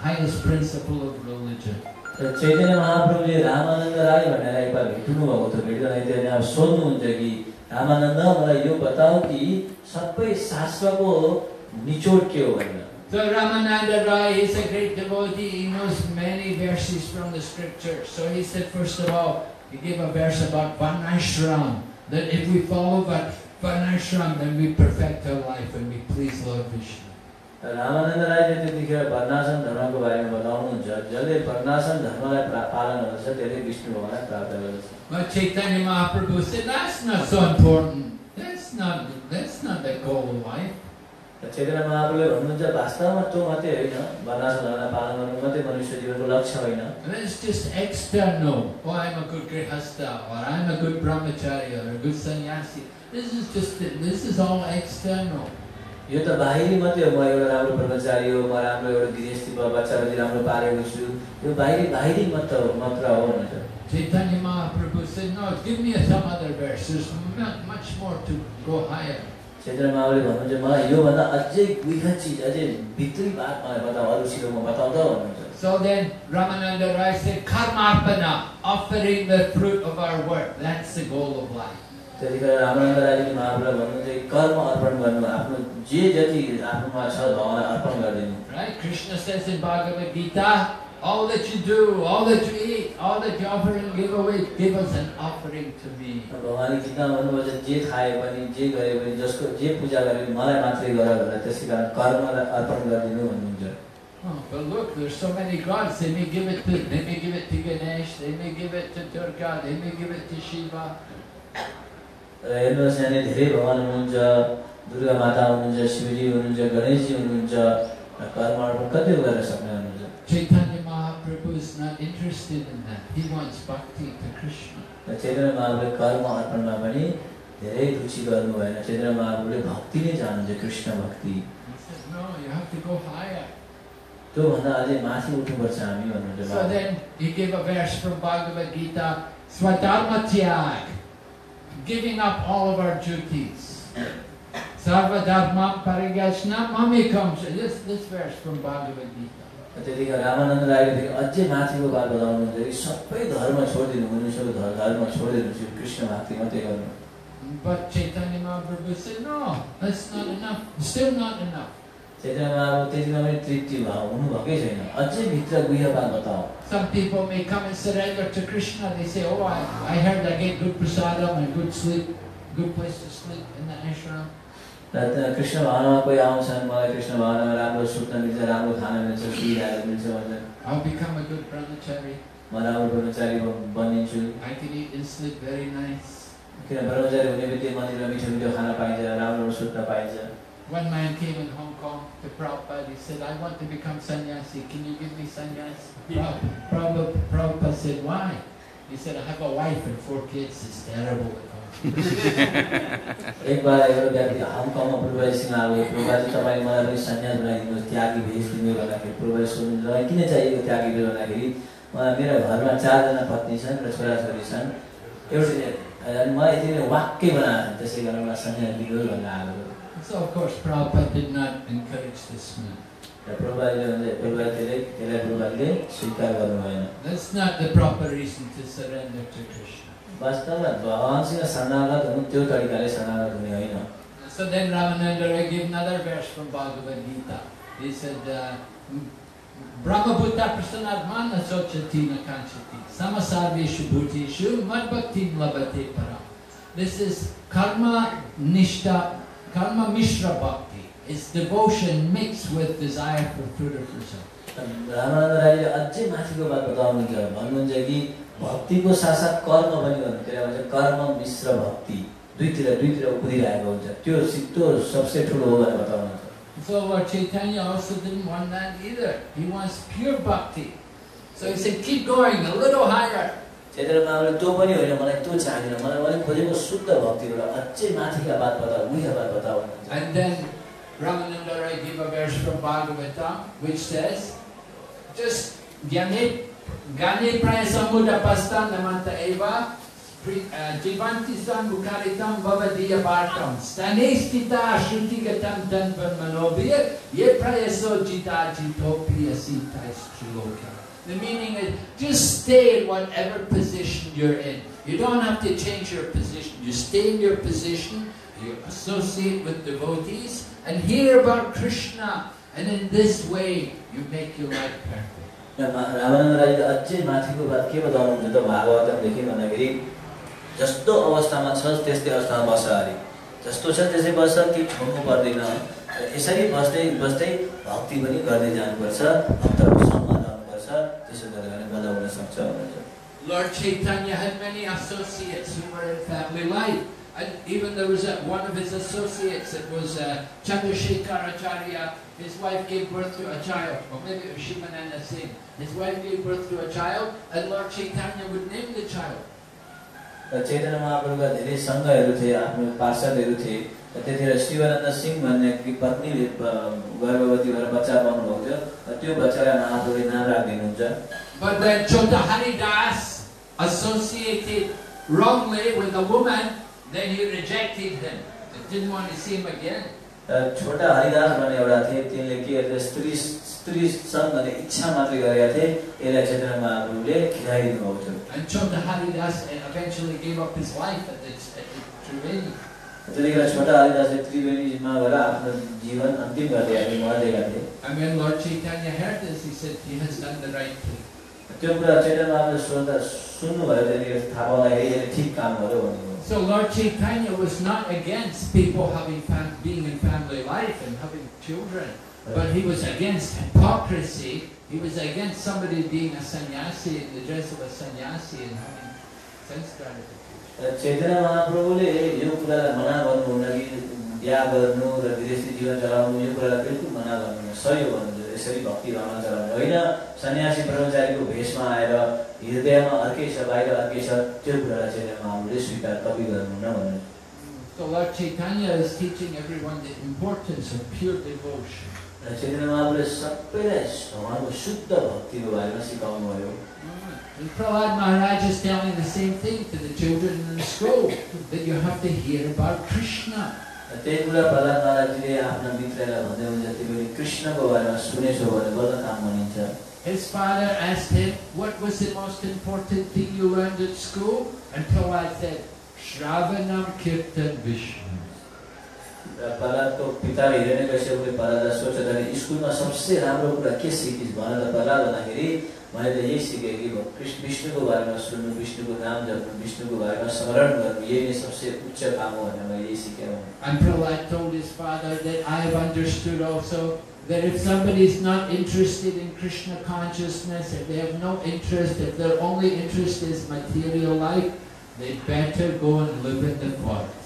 highest principle of religion. Chaitanya महाप्रभुले Ramanand Rai भनेर एकपल्ट भेट्नु भएको थियो। भेट्दा त्यहाँ अब सोध्नुहुन्छ कि रामानन्द मलाई यो बताऊ कि सबै शास्त्रको निचोड के हो भनेर। So Ramananda Rai is a great devotee. He knows many verses from the scriptures. So he said, first of all, he gave a verse about Varnashram, that if we follow that Varnashram, then we perfect our life and we please Lord Vishnu. Ramanand राईले त्यतिखेर वर्णाश्रम धर्मको बारेमा बताउनुहुन्छ। जसले वर्णाश्रम धर्मलाई पालन गर्छ त्यसले विष्णु भगवानलाई प्राप्त गर्छ। But Chaitanya Mahaprabhu said, that's not so important. That's not, that's not the goal of life. Chaitanya महाप्रभुले भन्नुहुन्छ वास्तवमा त्यो मात्रै होइन, वर्णाश्रम धर्मलाई पालन गर्नु मात्रै मनुष्य जीवनको लक्ष्य होइन। It's just external. Oh, I'm a good grihastha, or I'm a good brahmachari, or a good sannyasi. This is just, this is all external. यो त बाहिरी मात्रै हो। म एउटा राम्रो ब्रह्मचारी हो, म राम्रो एउटा गृहस्थी बच्चालाई राम्रो पारेको छु, यो बाहिरी बाहिरी मात्र हो मात्र हो भन्छ। Chaitanya Mahaprabhu said, no, give me some other verse. There's much more to go higher. Chaitanya महाप्रभुले भन्नुहुन्छ मलाई यो भन्दा अझै गहिरो चीज, अझै भित्री बात मलाई बताऊ, अरूसित म बताऊ त भन्नुहुन्छ। So then Ramananda Rai said, karmarpana, offering the fruit of our work. That's the goal of life. त्यतिखेर रामानन्द राईले महाप्रभुलाई भन्नुहुन्छ कर्म अर्पण गर्नु, आफ्नो जे जति आफ्नोमा छ भगवानलाई अर्पण गरिदिनु। Right? Krishna says in Bhagavad Gita, all that you do, all that you eat, all that you offer and give away, give us an offering to me. भगवानले गीतामा भन्नुहुन्छ जे खाए पनि जे गरे पनि जसको जे पूजा गरे पनि मलाई मात्रै गर भनेर, त्यसै कारण कर्मलाई अर्पण गरिदिनु भन्नुहुन्छ। Oh, but look, there's so many gods. They may give it to, they may give it to Ganesh, they may give it to Durga, they may give it to Shiva. र हेर्नुहोस् यहाँ धेरै भगवान हुनुहुन्छ, दुर्गा माता हुनुहुन्छ, शिवजी हुनुहुन्छ, गणेशजी हुनुहुन्छ, र कर्म अर्पण कति गरेर सक्ने हुनुहुन्छ। Chaitanya Mahaprabhu is not interested in that. He wants bhakti to Krishna. र चैतन्य महाप्रभुले कर्म अर्पणमा पनि धेरै रुचि गर्नु भएन। चैतन्य महाप्रभुले भक्ति नै चाहनुहुन्छ, कृष्ण भक्ति। He said, no, you have to go higher. त्यो भन्दा अझै माथि उठ्नुपर्छ हामी भन्नुहुन्छ। So then he gave a verse from Bhagavad Gita, Swadharma tyag, giving up all of our duties. Sarva dharma parigyasna mamikam. This this verse from Bhagavad Gita. त्यतिखेर रामानन्द राईले अझै माथिको बात बताउनुहुन्छ कि सबै धर्म छोडिदिनु, मनुष्यको धर्म छोडिदिनु, कृष्ण भक्ति मात्रै गर्नु। But Chaitanya Mahaprabhu said, no, that's not enough. Still not enough. Chaitanya Mahaprabhu त्यतिमा पनि तृप्ति भाव हुनु भएकै छैन, अझै भित्र गुह्य बात बताऊ। Some people may come and surrender to Krishna. They say, oh, I, I heard I get good prasadam and good sleep, good place to sleep in the ashram. र कृष्ण भावनामा कोही आउँछन्, मलाई कृष्ण भावनामा राम्रो सुत्न मिल्छ, राम्रो खाना मिल्छ, सुविधाहरू मिल्छ भन्छन्। I'll become a good brahmachari. म राम्रो ब्रह्मचारी बनिन्छु। I can eat and sleep very nice. किन ब्रह्मचारी हुने बित्तिकै मन्दिरमा मिठो मिठो खाना पाइन्छ, राम्रो सुत्न पाइन्छ। One man came in Hong Kong to Prabhupada. He said, I want to become sannyasi. Can you give me sannyas? Prabhupada, Prabhupada said, why? He said, I have a wife and four kids. It's terrible at home. एक बार एउटा व्यक्ति हङकङमा प्रभुजीसँग आयो, प्रभुजी तपाईँ मलाई पनि सन्यास बनाइदिनुहोस्, त्यागी भेष दिनु भन्दाखेरि प्रभुजी सोध्नुहुन्छ किन चाहिएको त्यागी भेष भन्दाखेरि मलाई मेरो घरमा चारजना पत्नी छन् र छोराछोरी छन्, एउटा म यति नै वाक्कै बनाएको त्यसै कारण मलाई सन्यास दिनुहोस् भनेर आएको। So of course Prabhupada did not encourage this man. That's not the proper reason to surrender to Krishna. So then Ramananda Rai gave another verse from Bhagavad Gita. He said, uh, Brahmabhuta prasanadmana sochati na kanchati samasarveshu bhuteshu madbhaktim labate param. This is karma nishta, karma mishra bhakti. It's devotion mixed with desire for fruit of result. Ramanand राईले अझै माथिको बात बताउनुहुन्छ, भन्नुहुन्छ कि भक्तिको साथसाथ कर्म पनि गर्नु, त्यसलाई भन्छ कर्म मिश्र भक्ति, दुईतिर दुईतिर उक्लिरहेको हुन्छ, त्यो त्यो सबसे ठुलो हो भनेर बताउनुहुन्छ। So Lord Chaitanya also didn't want that either. He wants pure bhakti. So he said, keep going a little higher. Chaitanya महाप्रभुले त्यो पनि होइन, मलाई त्यो चाहिँदैन, मलाई मलाई खोजेको शुद्ध भक्तिबाट अझै माथिका बात बताऊ, उही बात बताऊ। And then Ramananda Rai gave a verse from Bhagavatam which says, just Gyane Gane Prayasamuda Pasta Namanta Eva Jivantisam Bukaritam Bhavadiya Bhartam Stanestita Shrutigatam Tanpan Manobir Ye Prayaso Jita Jitopiya Sitais Triloka. The meaning is just stay in whatever position you're in. You don't have to change your position. You stay in your position, you associate with devotees and hear about Krishna, and in this way you make your life perfect. Ramanand राईले अझै माथिको बात के बताउनुहुन्छ त भागवतमदेखि भन्दाखेरि जस्तो अवस्थामा छ त्यस्तै अवस्थामा बस अरे जस्तो छ त्यसै बस के छोड्नु पर्दैन यसरी बस्दै बस्दै भक्ति पनि गर्दै जानुपर्छ भक्तको सम्मान गर्नुपर्छ त्यसो गर्यो भने बल हुन सक्छ भन्नुहुन्छ Lord Chaitanya had many associates who were in family life, and even there was a, one of his associates, it was uh, Chandrasekhar Acharya. His wife gave birth to a child, or maybe it was Shivananda Singh. His wife gave birth to a child, and Lord Chaitanya would name the child. Chaitanya महाप्रभुका धेरै संघहरू थिए आफ्नो पार्षदहरू थिए त्यतिखेर शिवानन्द सिंह भन्ने पत्नीले गर्भवती भएर बच्चा पाउनु भएको थियो त्यो बच्चालाई महाप्रभुले नाम राखिदिनुहुन्छ But when Chota Haridas associated wrongly with a woman, then he rejected him. He didn't want to see him again. छोटा हरिदास भन्ने एउटा थिए तिनले के गर्थे स्त्री स्त्री सँग भन्ने इच्छा मात्रै गरेका थिए यसलाई चैतन्य महाप्रभुले खिलाइदिनु भएको थियो And Chota Haridas eventually gave up his life at the Triveni. त्यतिखेर छोटा हरिदासले त्रिवेणीमा गएर आफ्नो जीवन अन्तिम गर्दै आए मर्दै गए And when Lord Chaitanya heard this, he said he has done the right thing. त्यो कुरा चैतन्य महाप्रभुले सुन्दा सुन्नुभयो त्यतिखेर थाहा पाउँदाखेरि यसले ठिक काम गर्यो भन्नुभयो So Lord Chaitanya was not against people having fam being in family life and having children, but he was against hypocrisy. He was against somebody being a sannyasi in the dress of a sannyasi and having sense gratification. Chaitanya महाप्रभुले यो कुरालाई मना गर्नुहुन्न कि बिहा गर्नु र गृहस्थी जीवन चलाउनु यो कुरालाई बिल्कुल मना गर्नुहुन्न सही हो भन्नुहुन्छ यसरी भक्ति भावना चलाउनु होइन सन्यासी ब्रह्मचारीको भेषमा आएर हृदयमा अर्कै छ बाहिर अर्कै छ त्यो कुरालाई चैतन्य महाप्रभुले स्वीकार कभी गर्नुहुन्न भन्नुहुन्छ So Lord Chaitanya is teaching everyone the importance of pure devotion. Chaitanya महाप्रभुले सबैलाई भगवानको शुद्ध भक्तिको बारेमा सिकाउनु भयो And Prahlad Maharaj is telling the same thing to the children in the school, that you have to hear about Krishna. त्यही कुरा प्रहलाद महाराजले आफ्ना मित्रलाई भन्दै हुन्छ तिमीले कृष्णको बारेमा सुनेछौ भने बल्ल काम भनिन्छ His father asked him, what was the most important thing you learned at school? And Prahlad said, Shravanam Kirtan Vishnu. प्रहलादको पिता हिरण्यकश्यपले प्रहलादलाई सोध्छ कि स्कुलमा सबसे राम्रो कुरा के सिकिस् भनेर प्रहलाद भन्दाखेरि मैले यही सिकेँ कि कृष्ण विष्णुको बारेमा सुन्नु विष्णुको नाम जप्नु विष्णुको बारेमा स्मरण गर्नु यही नै सबसे उच्च काम हो भनेर मैले यही सिकेँ And Prahlad told his father that I have understood also that if somebody is not interested in Krishna consciousness, if they have no interest, if their only interest is material life, they better go and live in the forest.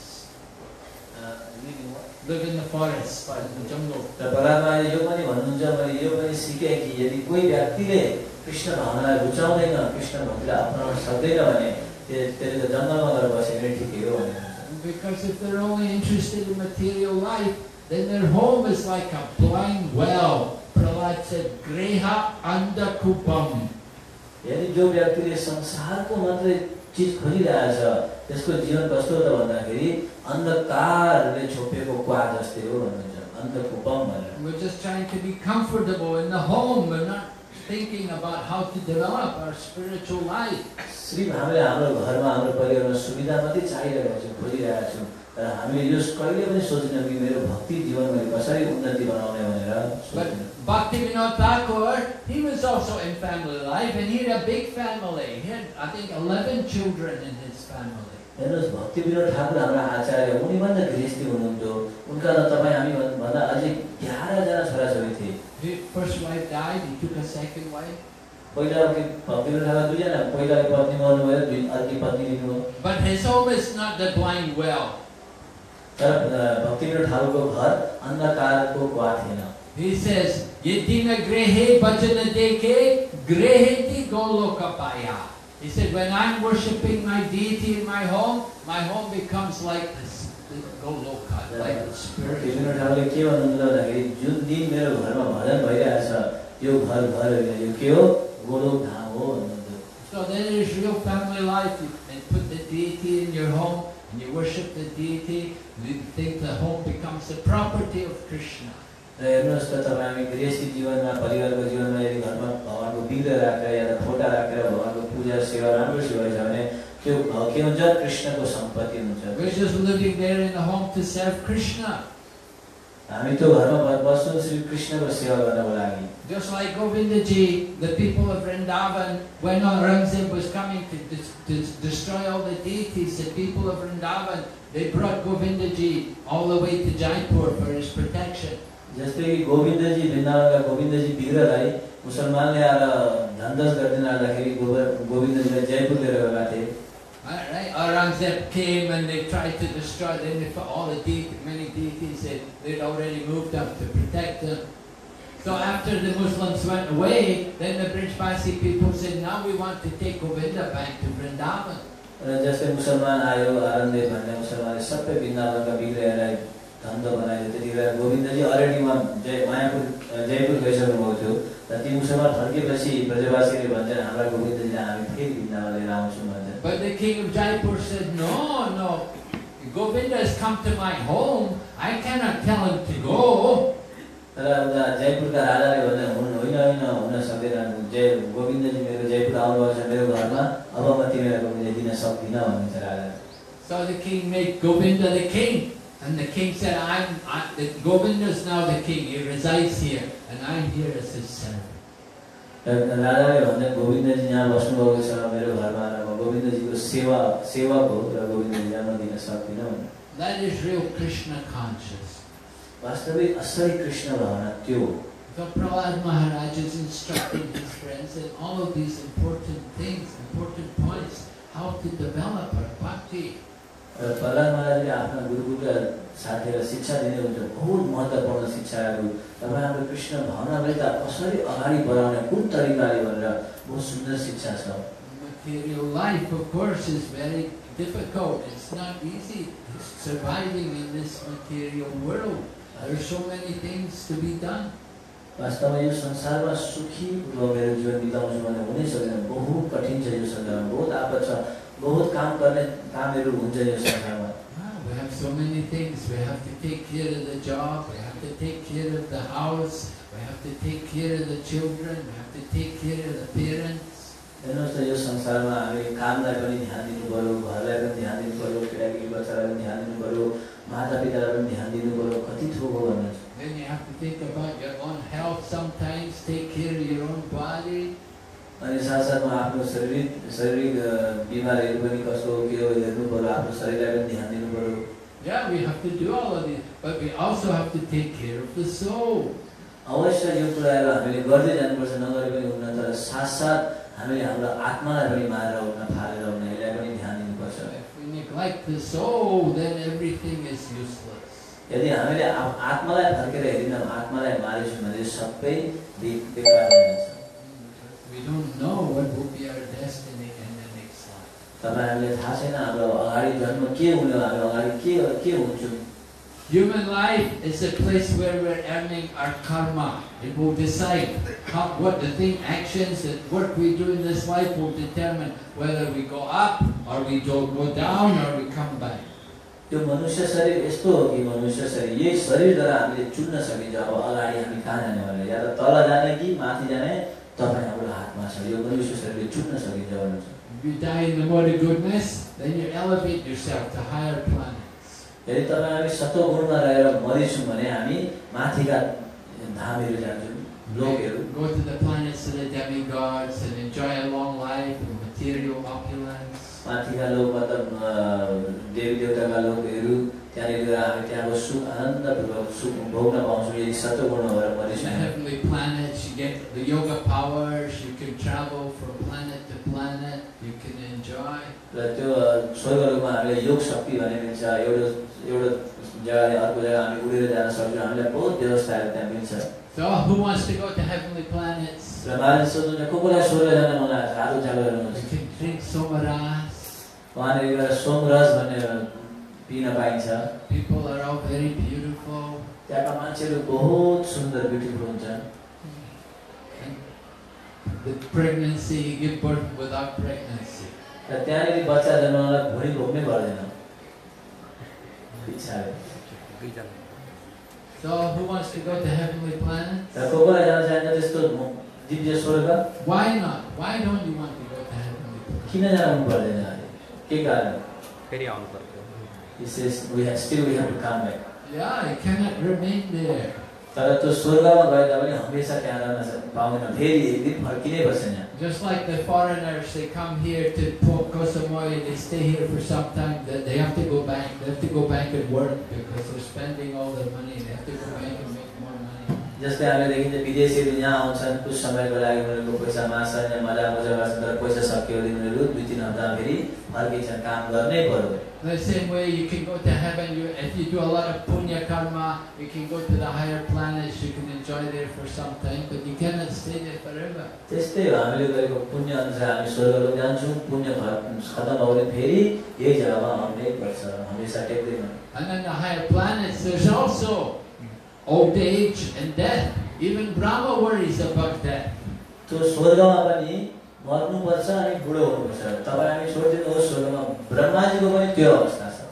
Live in the forest, in the jungle. र प्रहलादमा यो पनि भन्नुहुन्छ मैले यो पनि सिकेँ कि यदि कोही व्यक्तिले कृष्ण भावनालाई रुचाउँदैन कृष्ण भक्तिलाई अपनाउन सक्दैन भने त्यसले त जङ्गलमा गएर बस्यो भने ठिकै हो भनेर Because if they're only interested in material life, then their home is like a blind well. Prahlad said, Greha Andakupam. यदि जो व्यक्तिले संसारको मात्रै चीज खोजिरहेछ त्यसको जीवन कस्तो हो त भन्दाखेरि अन्धकारले छोपेको क्वा जस्तै हो भन्नुहुन्छ अन्धकुपम भनेर We're just trying to be comfortable in the home. We're not thinking about how to develop our spiritual life. Shri हामीले हाम्रो घरमा हाम्रो परिवारमा सुविधा मात्रै चाहिरहेको छौँ खोजिरहेका छौँ तर हामीले यो कहिले पनि सोच्दैनौँ कि मेरो भक्ति जीवन मैले कसरी उन्नति बनाउने भनेर But Bhaktivinoda Thakur, he was also in family life and he had a big family. He had, I think, eleven children in his family. हेर्नुहोस् भक्ति विनोद ठाकुर हाम्रो आचार्य उनी भन्दा गृहस्थी हुनुहुन्थ्यो उनका त तपाईँ हामी भन्दा अझै एघारजना छोराछोरी थिए His first wife died, he took a second wife. पहिला भक्ति विनोद ठाकुर दुईजना पहिला पत्नी मर्नुभयो दुई अर्की पत्नी लिनुभयो But his home is not the blind well. तर भक्ति विनोद ठाकुरको घर अन्धकारको क्वा थिएन He says, Yedina grehe bhajana deke greheti golokapaya. He said, when I'm worshipping my deity in my home, my home becomes like this, Goloka, like the spirit. Vinod ठाकुरले के भन्नुहुन्छ भन्दाखेरि जुन दिन मेरो घरमा भजन भइरहेछ यो घर घर होइन यो के हो गोलोक धाम हो भन्नुहुन्छ So then it is real family life. You put the deity in your home and you worship the deity. You think the home becomes the property of Krishna. र हेर्नुहोस् त तपाईँ हामी गृहस्थी जीवनमा परिवारको जीवनमा यदि घरमा भगवानको विग्रह राखेर या त फोटा राखेर भगवानको पूजा सेवा राम्रोसित भएछ भने त्यो के हुन्छ कृष्णको सम्पत्ति हुन्छ We're just living there in the home to serve Krishna. हामी त्यो घरमा बस्छौँ श्री कृष्णको सेवा गर्नको लागि Just like Govinda ji, the people of Vrindavan, when Aurangzeb was coming to, dis to destroy all the deities, the people of Vrindavan, they brought Govinda ji all the way to Jaipur for his protection. जस्तै कि गोविन्दजी वृन्दावनका गोविन्दजी विग्रहलाई मुसलमानले आएर धन्दस गर्दिन आउँदाखेरि गोविन्दजीलाई जयपुर लिएर गएका थिए Right? Aurangzeb came and they tried to destroy them. They all the deities, many deities, they they'd already moved up to protect them. So after the Muslims went away, then the Brijbasi people said, now we want to take Govinda back to Vrindavan. जस्तै मुसलमान आयो आरन्देव भन्ने मुसलमानले सबै वृन्दावनका विग्रहलाई धन्द बनायो त्यतिखेर गोविन्दजी अलरेडी उहाँ जय मायापुर जयपुर गइसक्नु भएको थियो र ती मुसलमान फर्केपछि ब्रजवासीले भन्छन् हाम्रा गोविन्दजीलाई हामी फेरि वृन्दावन लिएर आउँछौँ भन्छन् But the king of Jaipur said, no, no, Govinda has come to my home. I cannot tell him to go. तर उता जयपुरका राजाले भने हुन होइन होइन हुन सक्दैन जय गोविन्दजी मेरो जयपुर आउनुभएको छ मेरो घरमा अब म तिमीलाई गोविन्द दिन सक्दिनँ भन्छ राजा So the king made Govinda the king. And the king said, I'm, I, the, Govinda is now the king. He resides here. And I'm here as his servant. राजाले भने गोविन्दजी यहाँ बस्नुभएको छ मेरो घरमा र म गोविन्दजीको सेवा सेवक हो र गोविन्दजीलाई म दिन सक्दिनँ भने That is real Krishna conscious. वास्तविक असली कृष्ण भावना त्यो So Prahlad Maharaj is instructing his friends in all of these important things, important points, how to develop our bhakti. Prahlad महाराजले आफ्ना गुरुकुलका साथीहरूलाई शिक्षा दिनुहुन्छ बहुत महत्त्वपूर्ण शिक्षाहरू तपाईँ हाम्रो कृष्ण भावनालाई त कसरी अगाडि बढाउने कुन तरिकाले भनेर बहुत सुन्दर शिक्षा छ Material life, of course, is very difficult. It's not easy surviving in this material world. There are so many things to be done. वास्तवमा यो संसारमा सुखी मेरो जीवन बिताउँछु भने हुनै सक्दैन बहुत कठिन छ यो संसारमा बहुत आपद छ बहुत काम गर्ने कामहरू हुन्छ यो संसारमा We have so many things. We have to take care of the job. We have to take care of the house. We have to take care of the children. We have to take care of the parents. हेर्नुहोस् त यो संसारमा हामी कामलाई पनि ध्यान दिनु पर्यो घरलाई पनि ध्यान दिनु पर्यो केटाकेटी बच्चालाई पनि ध्यान दिनु पर्यो मातापितालाई पनि ध्यान दिनु पर्यो कति थोक हो भन्नुहोस् Then you have to think about your own health sometimes. Take care of your own body. अनि साथसाथमा आफ्नो शरीर शारीरिक बिमारीहरू पनि कस्तो हो के हो हेर्नु पर्यो आफ्नो शरीरलाई पनि ध्यान दिनु पर्यो Yeah, we have to do all of this, but we also have to take care of the soul. अवश्य यो कुराहरू हामीले गर्दै जानुपर्छ नगरे पनि हुन्न तर साथसाथ हामीले हाम्रो आत्मालाई पनि मारेर उठ्न फालेर उठ्न यसलाई पनि ध्यान दिनुपर्छ If we neglect the soul, then everything is useless. यदि हामीले आत्मालाई फर्केर हेरिनौँ आत्मालाई मारिछौँ भने सबै बेकार हुन्छ We don't know what will be our destiny in the next life. तपाईहरुले थाहा छैन हाम्रो अगाडि जन्म के हुने हो हामी अगाडि के के हुन्छौँ Human life is a place where we're earning our karma. It will decide how, what the thing, actions, the work we do in this life will determine whether we go up or we don't go down or we come back. त्यो मनुष्य शरीर यस्तो हो कि मनुष्य शरीर यही शरीरद्वारा हामीले चुन्न सकिन्छ अब अगाडि हामी कहाँ जाने भनेर या त तल जाने कि माथि जाने तपाईँ हाम्रो हातमा छ यो मनुष्य शरीरले चुन्न सकिन्छ भन्नुहुन्छ If you die in the mode of goodness, then you elevate yourself to higher planets. यदि तपाईँ हामी सत्व गुणमा रहेर मरिछौँ भने हामी माथिका धामहरू जान्छौँ लोकहरू Go to the planets of the demigods and enjoy a long life and material opulence. माथिका लोक मतलब देवी देवताका लोकहरू त्यहाँनिर गएर हामी त्यहाँको सुख आनन्दपूर्वक सुख भोग्न पाउँछौँ यदि सत्व गुणमा भएर The मरिछौँ heavenly planets, you get the yoga powers, you can travel from planet to planet, you can enjoy. र त्यो स्वर्गलोकमा हामीले योग शक्ति भन्ने मिल्छ एउटा एउटा जग्गाले अर्को जग्गा हामी उडेर जान सक्छौँ हामीलाई बहुत व्यवस्थाहरू त्यहाँ मिल्छ So who wants to go to heavenly planets? र मानिस सोध्नुहुन्छ को कोलाई स्वर्ग जान मन लाग्छ हात उचालो गर्नुहुन्छ You can drink somaras. वहाँनिर गएर सोमरस भन्ने पिन पाइन्छ People are all very beautiful. त्यहाँका मान्छेहरू बहुत सुन्दर ब्युटिफुल हुन्छ the pregnancy, you give birth without pregnancy. र त्यहाँनिर बच्चा जन्माउनलाई भुँडी घोक्नै पर्दैन इच्छाले। So who wants to go to heavenly planet? र को कोलाई जान चाहन्छ त्यस्तो दिव्य स्वर्ग? Why not? Why don't you want to go to heavenly planet? किन जानु पर्दैन अरे? के कारण? फेरि आउनु पर्छ। He says we have still we have to come back. Yeah, you cannot remain there. तर त्यो स्वर्गमा गए तापनि हमेशा त्यहाँ रहन पाउँदैन, फेरि एक दिन फर्किनै पर्छ यहाँ। Just like the foreigners, they come here to Koh Samui, they stay here for some time, then they have to go back. They have to go back and work because they're spending all their money. They have to go back and make more money. जस्तै हामीले देखिन्छ विदेशीहरू यहाँ आउँछन् कुछ समयको लागि उनीहरूको पैसा माग्छन् यहाँ मजा मजा गर्छन् तर पैसा सकियो भने उनीहरू दुई तिन हप्ता फेरि फर्किन्छन्, काम गर्नै पर्यो। The same way you can go to heaven, you, if you do a lot of punya karma, you can go to the higher planets, you can enjoy there for some time, but you cannot stay there forever. त्यस्तै हो, हामीले गरेको पुण्य अनुसार हामी स्वर्ग जान्छौँ, पुण्य खतम भयो भने फेरि यही जग्गामा आउनै पर्छ, हमेशा टेक्दैन। And then the higher planets, there's also old age and death. Even Brahma worries about death. त्यो स्वर्गमा पनि मर्नुपर्छ अनि बुढो हुनुपर्छ। तपाईँ हामी सोचिदिनुहोस् स्वर्गमा ब्रह्माजीको पनि त्यो अवस्था छ।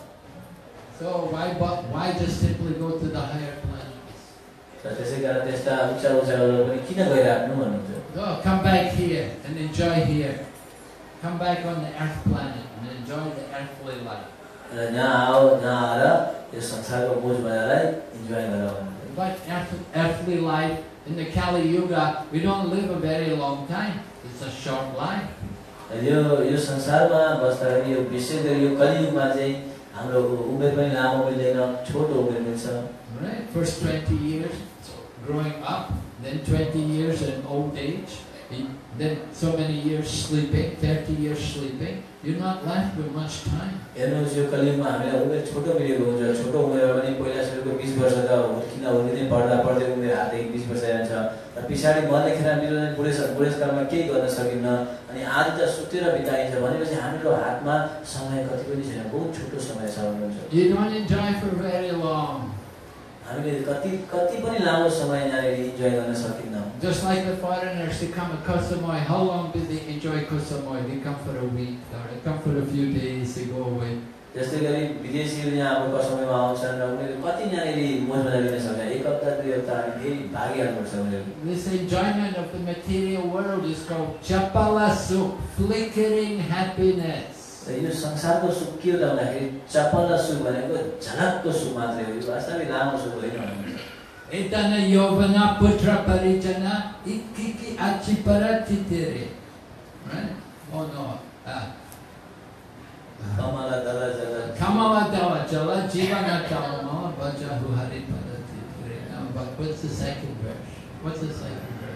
So why why just simply go to the higher planets? र त्यसै कारण त्यस्ता उच्च उच्च जग्गामा पनि किन गइराख्नु भन्नुहुन्छ? No, come back here and enjoy here. Come back on the earth planet and enjoy the earthly life. र यहाँ आओ, यहाँ आएर यो संसारको बोझ भएरलाई इन्जोय गर भन्नुहुन्छ। But earth, earthly life in the Kali Yuga, we don't live a very long time. It's a short life. यो यो संसारमा बस्दाखेरि यो विशेष गरी यो कलियुगमा चाहिँ हाम्रो उमेर पनि लामो मिल्दैन, छोटो उमेर मिल्छ। Right? First twenty years growing up, then twenty years in old age, then so many years sleeping, thirty years sleeping. You're not left with much time. हेर्नुहोस् यो कलियुगमा हामीलाई उमेर छोटो मिलेको हुन्छ, छोटो उमेरमा पनि पहिला सुरुको बीस वर्ष त हुर्किन हुर्किँदै पढ्दा पढ्दै उमेर हातदेखि बीस वर्ष जान्छ र पछाडि मर्नेखेर मेरो बुढेस बुढेसकालमा केही गर्न सकिन्न अनि आधी त सुतेर बिताइन्छ भनेपछि हाम्रो हातमा समय कति पनि छैन, बहुत छोटो समय छ भन्नुहुन्छ। You don't enjoy for very long. हामीले कति कति पनि लामो समय यहाँनिर इन्जोय गर्न सकिन्न। Just like the foreigners, they come to Koh Samui. How long did they enjoy Koh Samui? They come for a week, or they come for a few days, they go away. जस्तै गरी विदेशीहरू यहाँ अब कोह समयमा आउँछन् र उनीहरू कति यहाँनिर मोज मजा लिन सक्छ, एक हप्ता दुई हप्ता अनि फेरि भागिहाल्नुपर्छ उनीहरू। This enjoyment of the material world is called chapala sukh, flickering happiness. यो संसारको सुख के हो भन्दाखेरि चपल सुख भनेको झलकको सुख मात्रै हो, यो वास्तविक लामो सुख होइन भन्नुहुन्छ। Etana yovana putra parijana ikiki achiparatitire. Right? Oh no. Ah. Kamala दला जला Kamala dala jala jivana dala bajahu hari paratitire. Now, but what's the second verse? What's the second verse?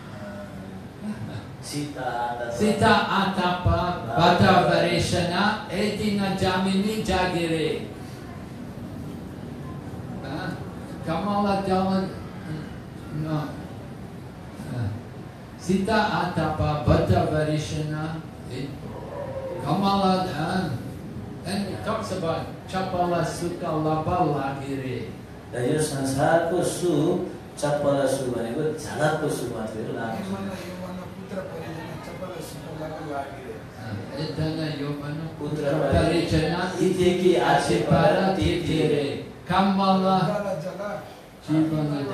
Sita Sita atapa bata vareshana etina jamini jagire. Kamala dala no. Sita atapa bata vareshana Kamala and it talks about chapala sukha laba lagire. र यो संसारको सुख चपल सुख भनेको झलकको सुख मात्रै हो, लामो Edana yovana putra parijana itiki achipara titire. Kamala jivana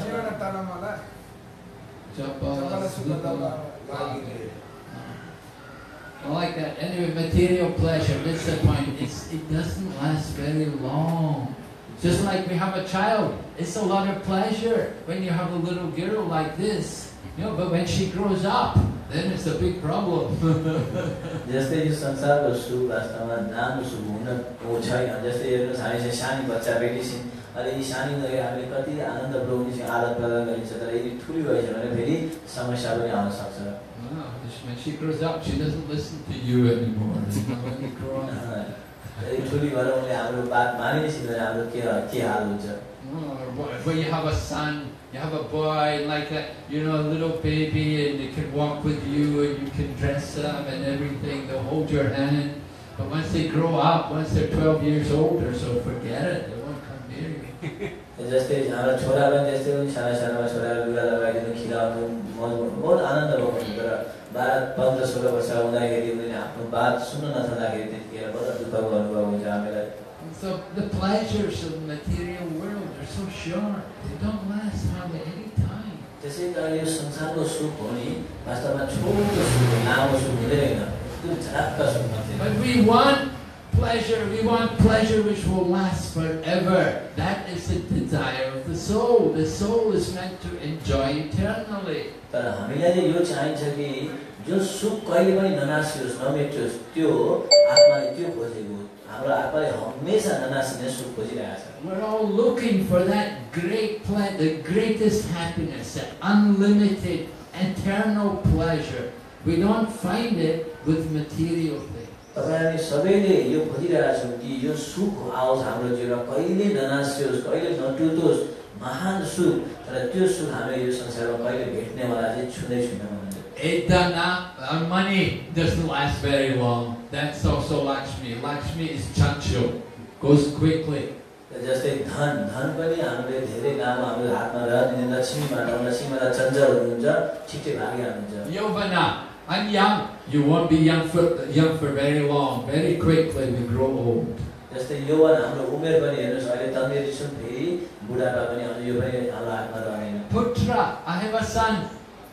chapala sukha. I like that. Anyway, material pleasure, that's the point. It's, it doesn't last very long. Just like we have a child, it's a lot of pleasure when you have a little girl like this. You know, but when she grows up, then it's a big problem. जस्तै यो संसारको सुख वास्तवमा राम्रो सुख हुन हो छैन। जस्तै हेर्नुहोस् हामी चाहिँ सानो बच्चा बेटी छिन्, अहिले यी सानो गरी हामीले कति आनन्द प्रभुले चाहिँ आदत प्रदान गरिन्छ, तर यदि ठुली भएछ भने फेरि समस्या पनि आउन सक्छ। Wow, when she grows up, she doesn't listen to you anymore. You know, when you grow up. यदि ठुली भएर उनले हाम्रो बात मानिन्छ भने हाम्रो के के हाल हुन्छ। When you have a son, you have a boy like that, you know, a little baby, and they can walk with you, and you can dress them and everything. They'll hold your hand. But once they grow up, once they're twelve years old or so, forget it. They won't come near you. जस्तै हाम्रो छोरा पनि त्यस्तै हो साना सानामा छोराहरू लुगा लगाइदिनु खिलाउनु मजबुत बहुत आनन्द पाउनु तर बाह्र पन्ध्र सोह्र वर्ष हुँदाखेरि उनीहरूले आफ्नो बात सुन्न नथाल्दाखेरि त्यतिखेर बहुत दुःखको अनुभव हुन्छ हामीलाई So the pleasures of the material world are so short. They don't last hardly any time. त्यसै कारण यो संसारको सुख हो नि वास्तवमा छोटो सुख लामो सुख हुँदैन त्यो झराक्क सुख मात्रै But we want pleasure, we want pleasure which will last forever. That is the desire of the soul. The soul is meant to enjoy eternally. तर हामीलाई चाहिँ यो चाहिन्छ कि जो सुख कहिले पनि ननासियोस् नमेटियोस् त्यो आत्माले त्यो खोजेको हाम्रो आत्माले हमेशा ननासिने सुख खोजिरहेको छ We're all looking for that great pleasure, the greatest happiness, that unlimited, eternal pleasure. We don't find it with material things. तपाईहरु सबैले यो खोजिरहेका छौं कि यो सुख आओस् हाम्रो जीवनमा कहिले ननासियोस् कहिले नटुटोस् महान सुख तर त्यो सुख हामीले यो संसारमा कहिले भेट्नेवाला चाहिँ छुँदै छुँदैन भन्नुहुन्छ Edana, our money doesn't last very long. That's also Lakshmi. Lakshmi is chanchal, goes quickly. जस्तै धन धन पनि हामीले धेरै लामो हाम्रो हातमा रहने लक्ष्मीबाट लक्ष्मीबाट चञ्चल हुनुहुन्छ छिटै भागिहाल्नुहुन्छ Yovana, I'm young. You won't be young for young for very long. Very quickly we grow old. जस्तै यौवन हाम्रो उमेर पनि हेर्नुस् अहिले तन्देरी छौं फेरि बुढापा पनि आउँछ यो पनि हाम्रो हातमा रहदैन Putra, I have a son.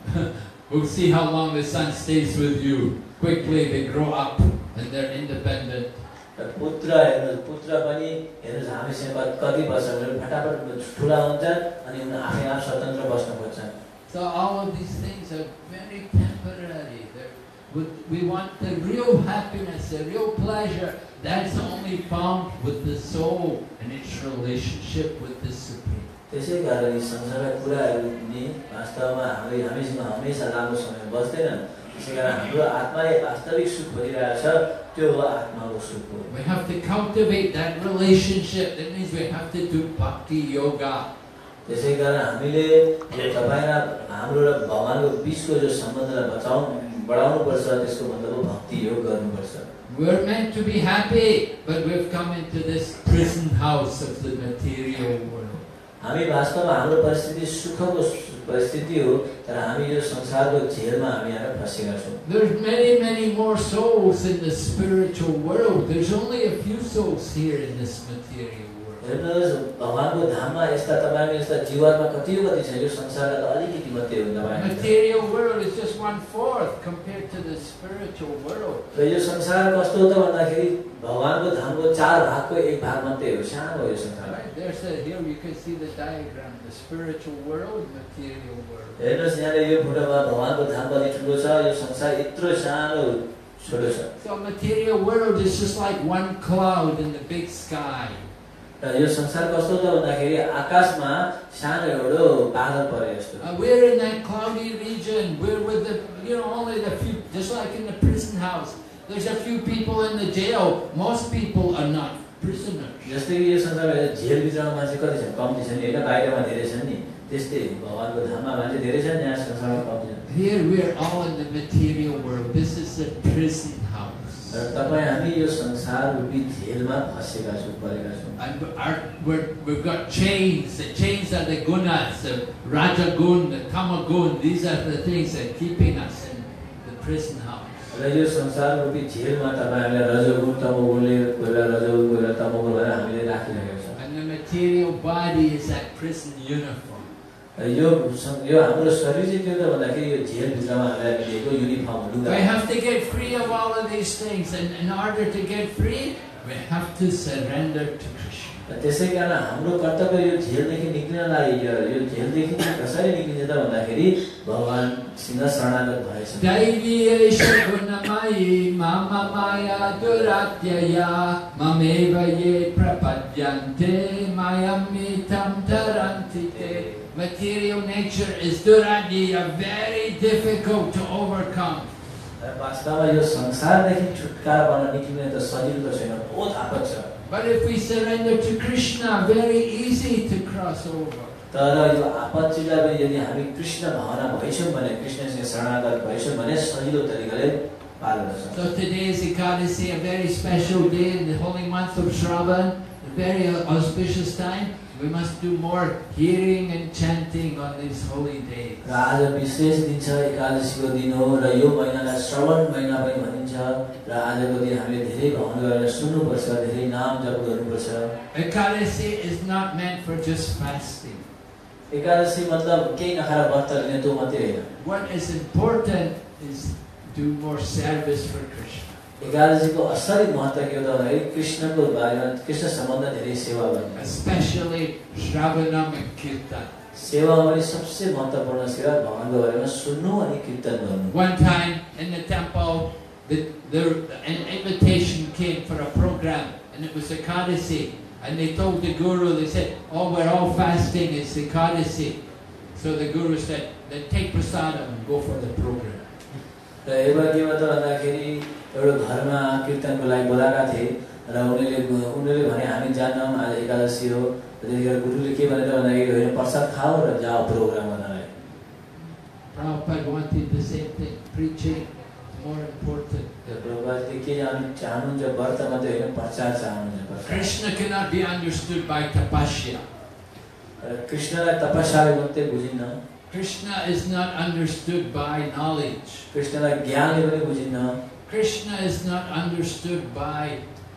We'll see how long the son stays with you. Quickly they grow up and they're independent. पुत्र हेर्नुस् पुत्र पनि हेर्नुस् हामीसँग कति वर्ष फटाफट ठुला हुन्छन् अनि उनीहरू आफै आफ स्वतन्त्र बस्न खोज्छन् So all of these things are very temporary. They're, we want the real happiness, the real pleasure. That's only found with the soul and its relationship with the Supreme. त्यसै कारण यी संसारका कुराहरू नि वास्तवमा हामी हामीसँग हमेशा लामो समय बस्दैनन् त्यसै कारण हाम्रो आत्माले वास्तविक सुख खोजिरहेको छ त्यो हो आत्माको सुख हो We have to cultivate that relationship. That means we have to do bhakti yoga. त्यसै कारण हामीले यो तपाईँ र हाम्रो र भगवानको बीचको जो सम्बन्धलाई बचाउ बढाउनु पर्छ त्यसको मतलब हो भक्ति योग गर्नुपर्छ We're meant to be happy, but we've come into this prison house of the material world. हामी वास्तवमा हाम्रो परिस्थिति सुखको परिस्थिति हो तर हामी यो संसारको जेलमा हामी आएर फसेका छौं There's many many more souls in the spiritual world. There's only a few souls here in this material world. हेर्नुस् भगवानको धाममा यस्ता तपाईको यस्ता जीवात्मा कति कति छ यो संसारमा त अलिकति मात्रै हो तपाईको Material world is just one fourth compared to the spiritual world. र यो संसार कस्तो हो त भन्दाखेरि भगवानको धामको चार भागको एक भाग मात्रै हो सानो हो यो संसार Right, there's a, here you can see the diagram, the spiritual world, material world. हेर्नुस् यहाँ यो फोटोमा भगवानको धाम कति ठुलो छ यो संसार यत्रो सानो छोटो छ So material world is just like one cloud in the big sky. र यो संसार कस्तो त भन्दाखेरि आकाशमा सानो एउटा बादल परे जस्तो Uh, we're in that cloudy region. We're with the, you know, only the few, just like in the prison house. There's a few people in the jail. Most people are not prisoners. जस्तै कि यो संसारमा जेल भित्रमा मान्छे कति छन् कम्ती छन् हैन बाहिरमा धेरै छन् नि त्यस्तै भगवानको धाममा मान्छे धेरै छन् यहाँ संसारमा कम्ती छन् Here we're all in the material world. This is the prison house. र तपाई हामी यो संसार रूपी जेलमा फसेका छौं परेका छौं And our, we're, we've got chains. The chains are the gunas, the rajagun, the tamagun. These are the things that are keeping us in the prison house. र यो संसार रूपी जेलमा तपाईहरुले रजोगुण तमोगुणले कोइला रजोगुण कोइला तमोगुण भनेर हामीले राखिरहेका छौं And the material body is that prison uniform. यो यो हाम्रो शरीर चाहिँ के हो भन्दाखेरि यो जेल भित्रमा हामीलाई दिएको युनिफर्म लुगा We have to get free of all of these things, and in order to get free, we have to surrender to Krishna. त्यसै कारण हाम्रो कर्तव्य यो जेलदेखि निक्लिन लागि यो जेलदेखि कसरी निक्लिन्छ त भन्दाखेरि भगवानसँग शरणागत भएछ Daiviyesha gunamayi mama maya duratyaya mameva ye prapadyante mayamitam tarantite. Material nature is duradya, very difficult to overcome. वास्तवमा यो संसारदेखि छुटकारा पाउन निक्लिने त सजिलो त छैन बहुत आपद छ But if we surrender to Krishna, very easy to cross over. तर यो आपद चिजलाई पनि यदि हामी कृष्ण भावना भइछौं भने कृष्णसँग शरणागत भइछौं भने सजिलो तरिकाले पार गर्न सक्छौं So today is Ekadasi, a very special day in the holy month of Shravan, a very auspicious time. We must do more hearing and chanting on these holy days. र आज विशेष दिन छ, एकादशीको दिन हो र यो महिनालाई श्रवण महिना पनि भनिन्छ र आजको दिन हामीले धेरै भवन गरेर सुन्नुपर्छ, धेरै नाम जप गर्नुपर्छ। Ekadasi is not meant for just fasting. एकादशी मतलब केही नखाएर व्रत लिने त्यो मात्रै होइन। What is important is do more service for Krishna. एकादशीको असली महत्त्व के हो त भन्दाखेरि कृष्णको बारेमा, कृष्ण सम्बन्ध धेरै सेवा गर्ने। Especially Shravanam and Kirtan. सेवा पनि सबसे महत्त्वपूर्ण सेवा भगवानको बारेमा सुन्नु अनि कीर्तन गर्नु। One time in the temple, the, the, an invitation came for a program, and it was Ekadasi. And they told the Guru, they said, "Oh, we're all fasting, it's Ekadasi." So the Guru said, "Then take prasadam and go for the program." र एउटा के भयो त भन्दाखेरि एउटा घरमा कीर्तनको लागि बोलाएका थिए र उनीले उनीले भने हामी जान्नौँ आज एकादशी हो। त्यतिखेर गुरुले के भने त भन्दाखेरि होइन प्रसाद खाऊ र जाऊ प्रोग्राम गर्नलाई। Prabhupada wanted the same thing, preaching is more important. प्रभुपादले के जान्नु चाहनुहुन्छ व्रत मात्रै होइन प्रचार चाहनुहुन्छ। Krishna cannot be understood by tapasya. र कृष्णलाई तपस्याले मात्रै बुझिन्न। Krishna is not understood by knowledge. कृष्णलाई ज्ञानले पनि बुझिन्न। Krishna is not understood by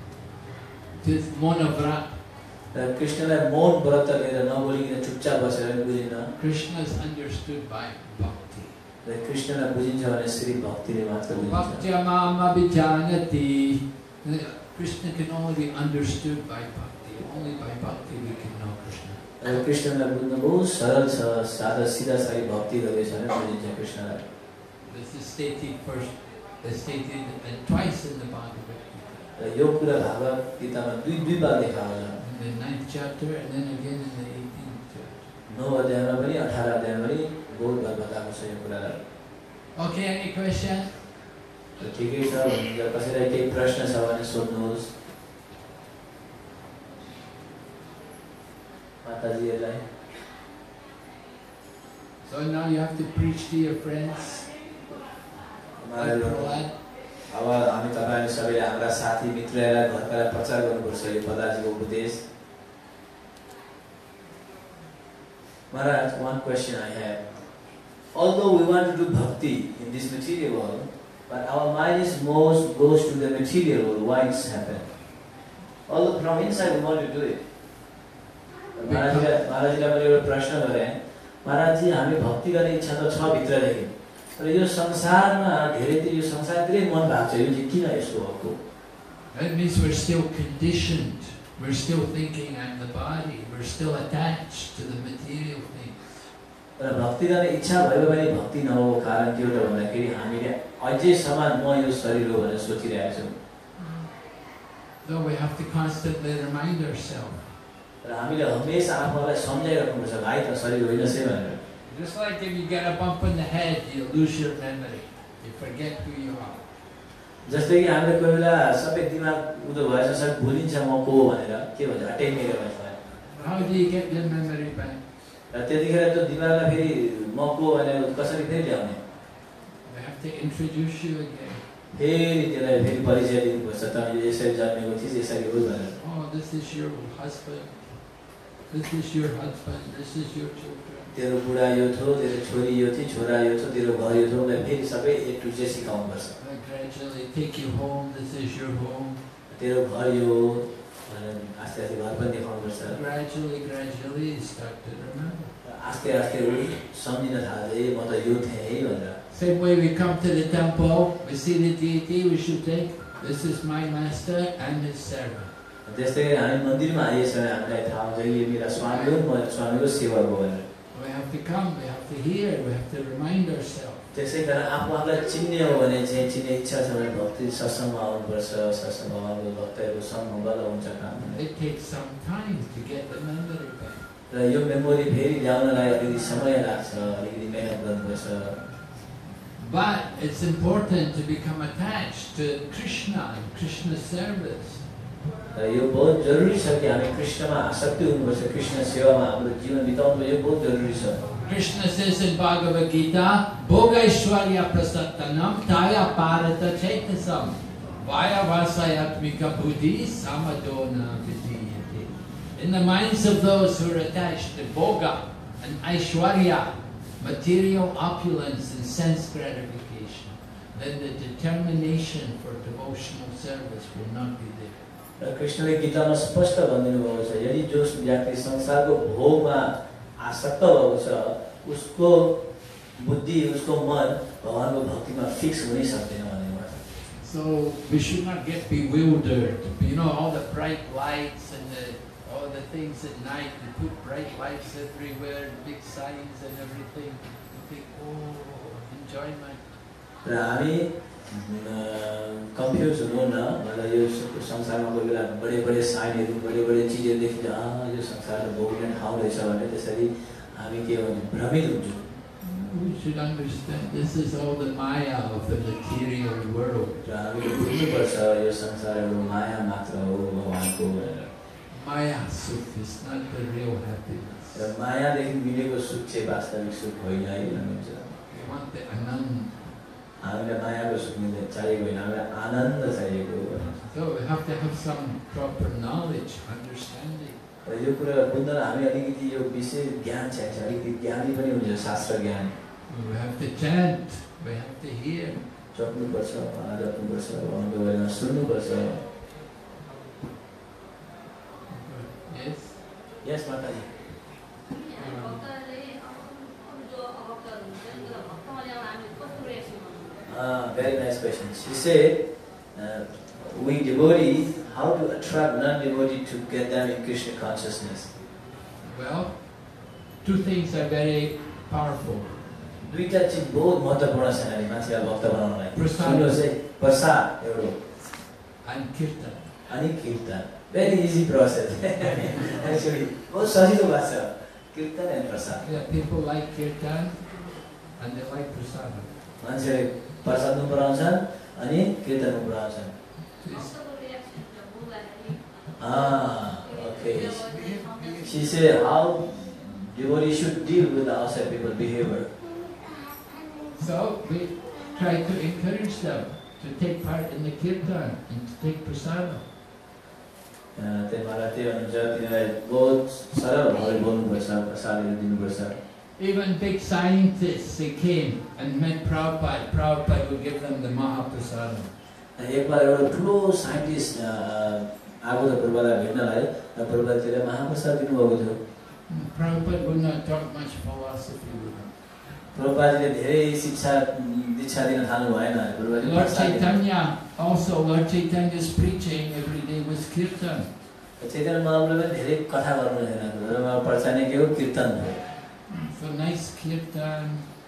this monavrat. र कृष्णलाई मौन व्रत लिएर नबोलिकन चुपचाप बसेर पनि बुझिन्न। Krishna is understood by bhakti. र कृष्णलाई बुझिन्छ भने श्री भक्तिले मात्र बुझिन्छ। Bhaktyamam abhijanati. Krishna can only be understood by bhakti. Only by bhakti we can know Krishna. र कृष्णलाई बुझ्न बहुत सरल छ, सादा सिधा सारी भक्ति गरेछ भने बुझिन्छ कृष्णलाई। This is stated first, is stated twice in the Bhagavad Gita. र यो कुरा भागवत गीतामा दुई दुई बार देखाएको छ। In the ninth chapter and then again in the eighteenth chapter. नौ अध्यायमा पनि अठार अध्यायमा पनि बहुत बार बताएको छ यो कुरालाई। Okay, any question? ठिकै छ, कसैलाई केही प्रश्न छ भने सोध्नुहोस् माताजीहरूलाई। So now you have to preach to your friends. अब हामी तपाईहरु सबैले हाम्रा साथी मित्रहरूलाई घरका प्रचार गर्नुपर्छ यो पदाजीको उपदेश। Maharaj, one question I have. Although we want to do bhakti in this material world, but our mind is most goes to the material world. Why it's happened? Although from inside we want to do it. महाराजले महाराजले मैले एउटा प्रश्न गरे, महाराजजी हामी भक्ति गर्ने इच्छा त छ भित्रदेखि, तर यो संसारमा धेरै त यो संसारतिरै मन भएको छ, यो चाहिँ किन यस्तो भएको? That means we're still conditioned. We're still thinking I'm the body. We're still attached to the material things. र भक्ति गर्ने इच्छा भए पनि भक्ति नहो कारण के हो त भन्दाखेरि हामीले अझै समान म यो शरीर हो भनेर सोचिरहेका छौँ। So we have to constantly remind ourselves. र हामीले हमेशा आफूलाई सम्झाइराख्नुपर्छ भाइ त शरीर होइनस् है भनेर। Just like if you get a bump in the head, you lose your memory. You forget who you are. जस्तै कि हामीले कोही बेला सबै दिमाग उदो भएछ सब भुलिन्छ म को भनेर के भन्छ अटेन्ड भन्छ। How do you get your memory back? र त्यतिखेर त्यो दिमागलाई फेरि म को भनेर कसरी फेरि ल्याउने? We have to introduce you again. फेरि त्यसलाई फेरि परिचय दिनुपर्छ, तपाईँ यसरी जन्मेको थिइस् यसरी हो भनेर। Oh, this is your husband. This is your husband. This is your children. तेरो बुढा यो थियो, तेरो छोरी यो थियो, छोरा यो थियो, तेरो घर यो थियो, उसलाई फेरि सबै ए टु जेड सिकाउनुपर्छ। I gradually take you home. This is your home. तेरो घर यो भनेर आस्ते आस्ते घर पनि देखाउनुपर्छ। Gradually, gradually, you start to remember. आस्ते आस्ते सम्झिन थाल्छ ए म त यो थिएँ है भनेर। Same way we come to the temple, we see the deity, we should think, this is my master and his servant. त्यस्तै हामी मन्दिरमा आइएछ भने हामीलाई थाहा हुन्छ यो मेरा स्वामी हो, म स्वामीको सेवक हो भनेर। We have to come, we have to hear, we have to remind ourselves. त्यसै कारण आफू आफूलाई चिन्ने हो भने चाहिँ चिन्ने इच्छा छ भने भक्ति सत्सङ्गमा आउनुपर्छ, सत्सङ्ग भगवानको भक्तहरूको सङ्गमा हुन्छ काम। It takes some time to get the memory back. र यो मेमोरी फेरि ल्याउनलाई अलिकति समय लाग्छ, अलिकति मेहनत गर्नुपर्छ। But it's important to become attached to Krishna and Krishna's service. र यो बहुत जरुरी छ कि हामी कृष्णमा आसक्ति हुनुपर्छ, कृष्ण सेवामा हाम्रो जीवन बिताउनु यो बहुत जरुरी छ। Krishna says in Bhagavad Gita, Bhogaishwarya prasattanam taya parata chaitasam vaya vasayatmika buddhi samadona vidiyate. In the minds of those who are attached to Bhoga and Aishwarya, material opulence and sense gratification, then the determination for devotional service will not be there. कृष्णले गीतामा स्पष्ट भनिदिनु भएको छ यदि जो व्यक्ति संसारको भोगमा आसक्त भएको छ उसको बुद्धि उसको मन भगवानको भक्तिमा फिक्स हुनै सक्दैन भनेको छ. So we should not get bewildered. You know, all the bright lights and the, all the things at night, they put bright lights everywhere, big signs and everything. You think, oh, enjoyment. र हामी कन्फ्युज हुनु न मतलब यो संसारमा कोही बेला बडे बडे साइनहरु बडे बडे चीजहरु देखिन्छ आ यो संसार भोग्ने ठाउँ रहेछ भने त्यसरी हामी के हुन्छ भ्रमित हुन्छौँ. We should understand this is all the maya of the material world. र हामीले बुझ्नुपर्छ यो संसार एउटा माया मात्र हो भगवानको भनेर. Maya sukh is not the real happiness. र मायादेखि मिलेको सुख चाहिँ वास्तविक सुख होइन है भनिन्छ. We want the anand. हामीलाई मायाको सुख मिल्ने चाहिएको होइन हामीलाई आनन्द चाहिएको हो. So we have to have some proper knowledge, understanding. र यो कुरा बुझ्न हामी अलिकति यो विषय ज्ञान चाहिन्छ अलिकति ज्ञानी पनि हुन्छ शास्त्र ज्ञान. We have to chant, we have to hear. जप्नुपर्छ जप्नुपर्छ भगवानको बारेमा सुन्नुपर्छ. Yes. Yes, Mataji. Uh, very nice question. She said, uh, we devotees, how to attract non-devotee to get them in Krishna consciousness? Well, two things are very powerful. दुईटा चीज बहुत महत्त्वपूर्ण छ नि मान्छेलाई भक्त बनाउनलाई. प्रसाद चाहिँ प्रसाद एउटा and kirtan. अनि कीर्तन. Very easy process. Actually, बहुत सजिलो बात छ. कीर्तन and Prasad. Yeah, people like kirtan and they like prasad. मान्छेले प्रसाद पनि बनाउँछन् अनि कीर्तन पनि बनाउँछन्. Ah, okay. She said how devotees should deal with the outside people behavior. So we try to encourage them to take part in the kirtan and to take prasada. त्यही मलाई त्यही हुन्छ तिनीलाई बहुत सरल भावले बोल्नुपर्छ प्रसादहरू दिनुपर्छ. Even big scientists, they came and met Prabhupada. Prabhupada would give them the Mahaprasada. एक बार एउटा ठुलो साइन्टिस्ट आएको थियो प्रभुपादलाई भेट्नलाई र प्रभुपादले महाप्रसाद दिनुभएको थियो. Prabhupada would not talk much philosophy with them. प्रभुपादले धेरै शिक्षा दीक्षा दिन थाल्नु भएन. Lord Chaitanya, also Lord Chaitanya's preaching every day was kirtan. Chaitanya महाप्रभुले पनि धेरै कथा गर्नु छैन र उहाँ प्रचार के हो कीर्तन हो. So nice kirtan,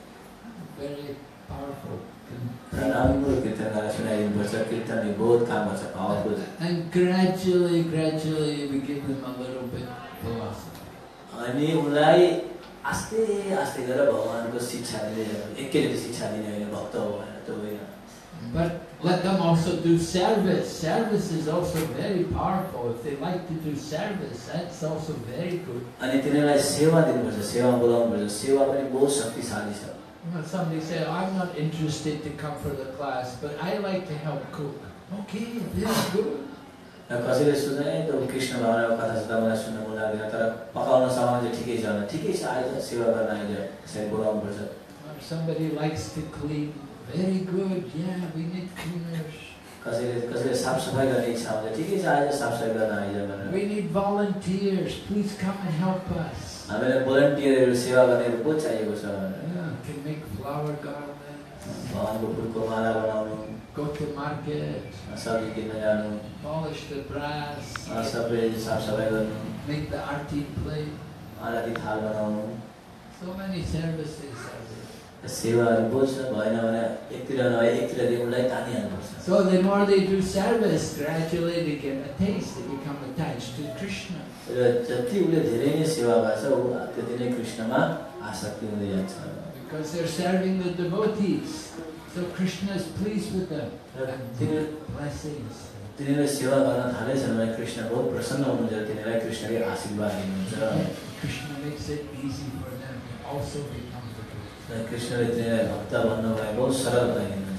very powerful. राम्रो कीर्तन गाएर सुनाइदिनुपर्छ. कीर्तनले बहुत काम गर्छ, powerful. And gradually, gradually we give them a little bit philosophy. अनि उनलाई आस्ते आस्ते गरेर भगवानको शिक्षा दिने एकैचोटि शिक्षा दिने होइन भक्त हो भनेर त्यो होइन. But let them also do service. Service is also very powerful. If they like to do service, that's also very good. अनि तिनीहरूलाई सेवा दिनुपर्छ, सेवा बोलाउनुपर्छ. सेवा पनि बहुत शक्तिशाली छ. Somebody said, I'm not interested to come for the class, but I like to help cook. Okay, very good. कसैले सुने त कृष्ण भगवानको कथा सुन्दा मलाई सुन्न मन लाग्दैन तर पकाउन सघाउन चाहिँ ठिकै छ भने ठिकै छ आइज सेवा गर्न आइज त्यसरी बोलाउनुपर्छ. Somebody likes to clean. Very good. Yeah, we need cleaners. कसैले कसैले साफ सफाइ गर्ने इच्छा हुन्छ ठिकै छ आइज साफ सफाइ गर्न आइज भनेर. We need volunteers. Please come and help us. हामीलाई भोलन्टियरहरू सेवा गर्नेहरू बहुत चाहिएको छ भनेर. Yeah, can make flower garlands. भगवानको फुलको माला बनाउनु. Go to market. सब्जी किन्न जानु. Polish the brass. सबै साफ सफाइ गर्नु. Make the arti plate. आरती थाल बनाउनु. So many services are there. सेवाहरू बहुत छ भएन भने एकतिर नभए एकतिरदेखि उनलाई तानिहाल्नुपर्छ. So the more they do service, gradually they get a taste. They become attached to Krishna. र जति उसले धेरै नै सेवा गर्छ ऊ त्यति नै कृष्णमा आसक्ति हुँदै जान्छ. Because they're serving the devotees. So Krishna is pleased with them and give blessings. तिनीहरूले सेवा गर्न थालेछन् भने कृष्ण बहुत प्रसन्न हुनुहुन्छ. तिनीहरूलाई कृष्णले आशीर्वाद दिनुहुन्छ. Krishna makes it easy for them to also become devotees. कृष्णले तिनीहरूलाई भक्त भन्नुभयो बहुत सरल बनाइदिनुहुन्छ.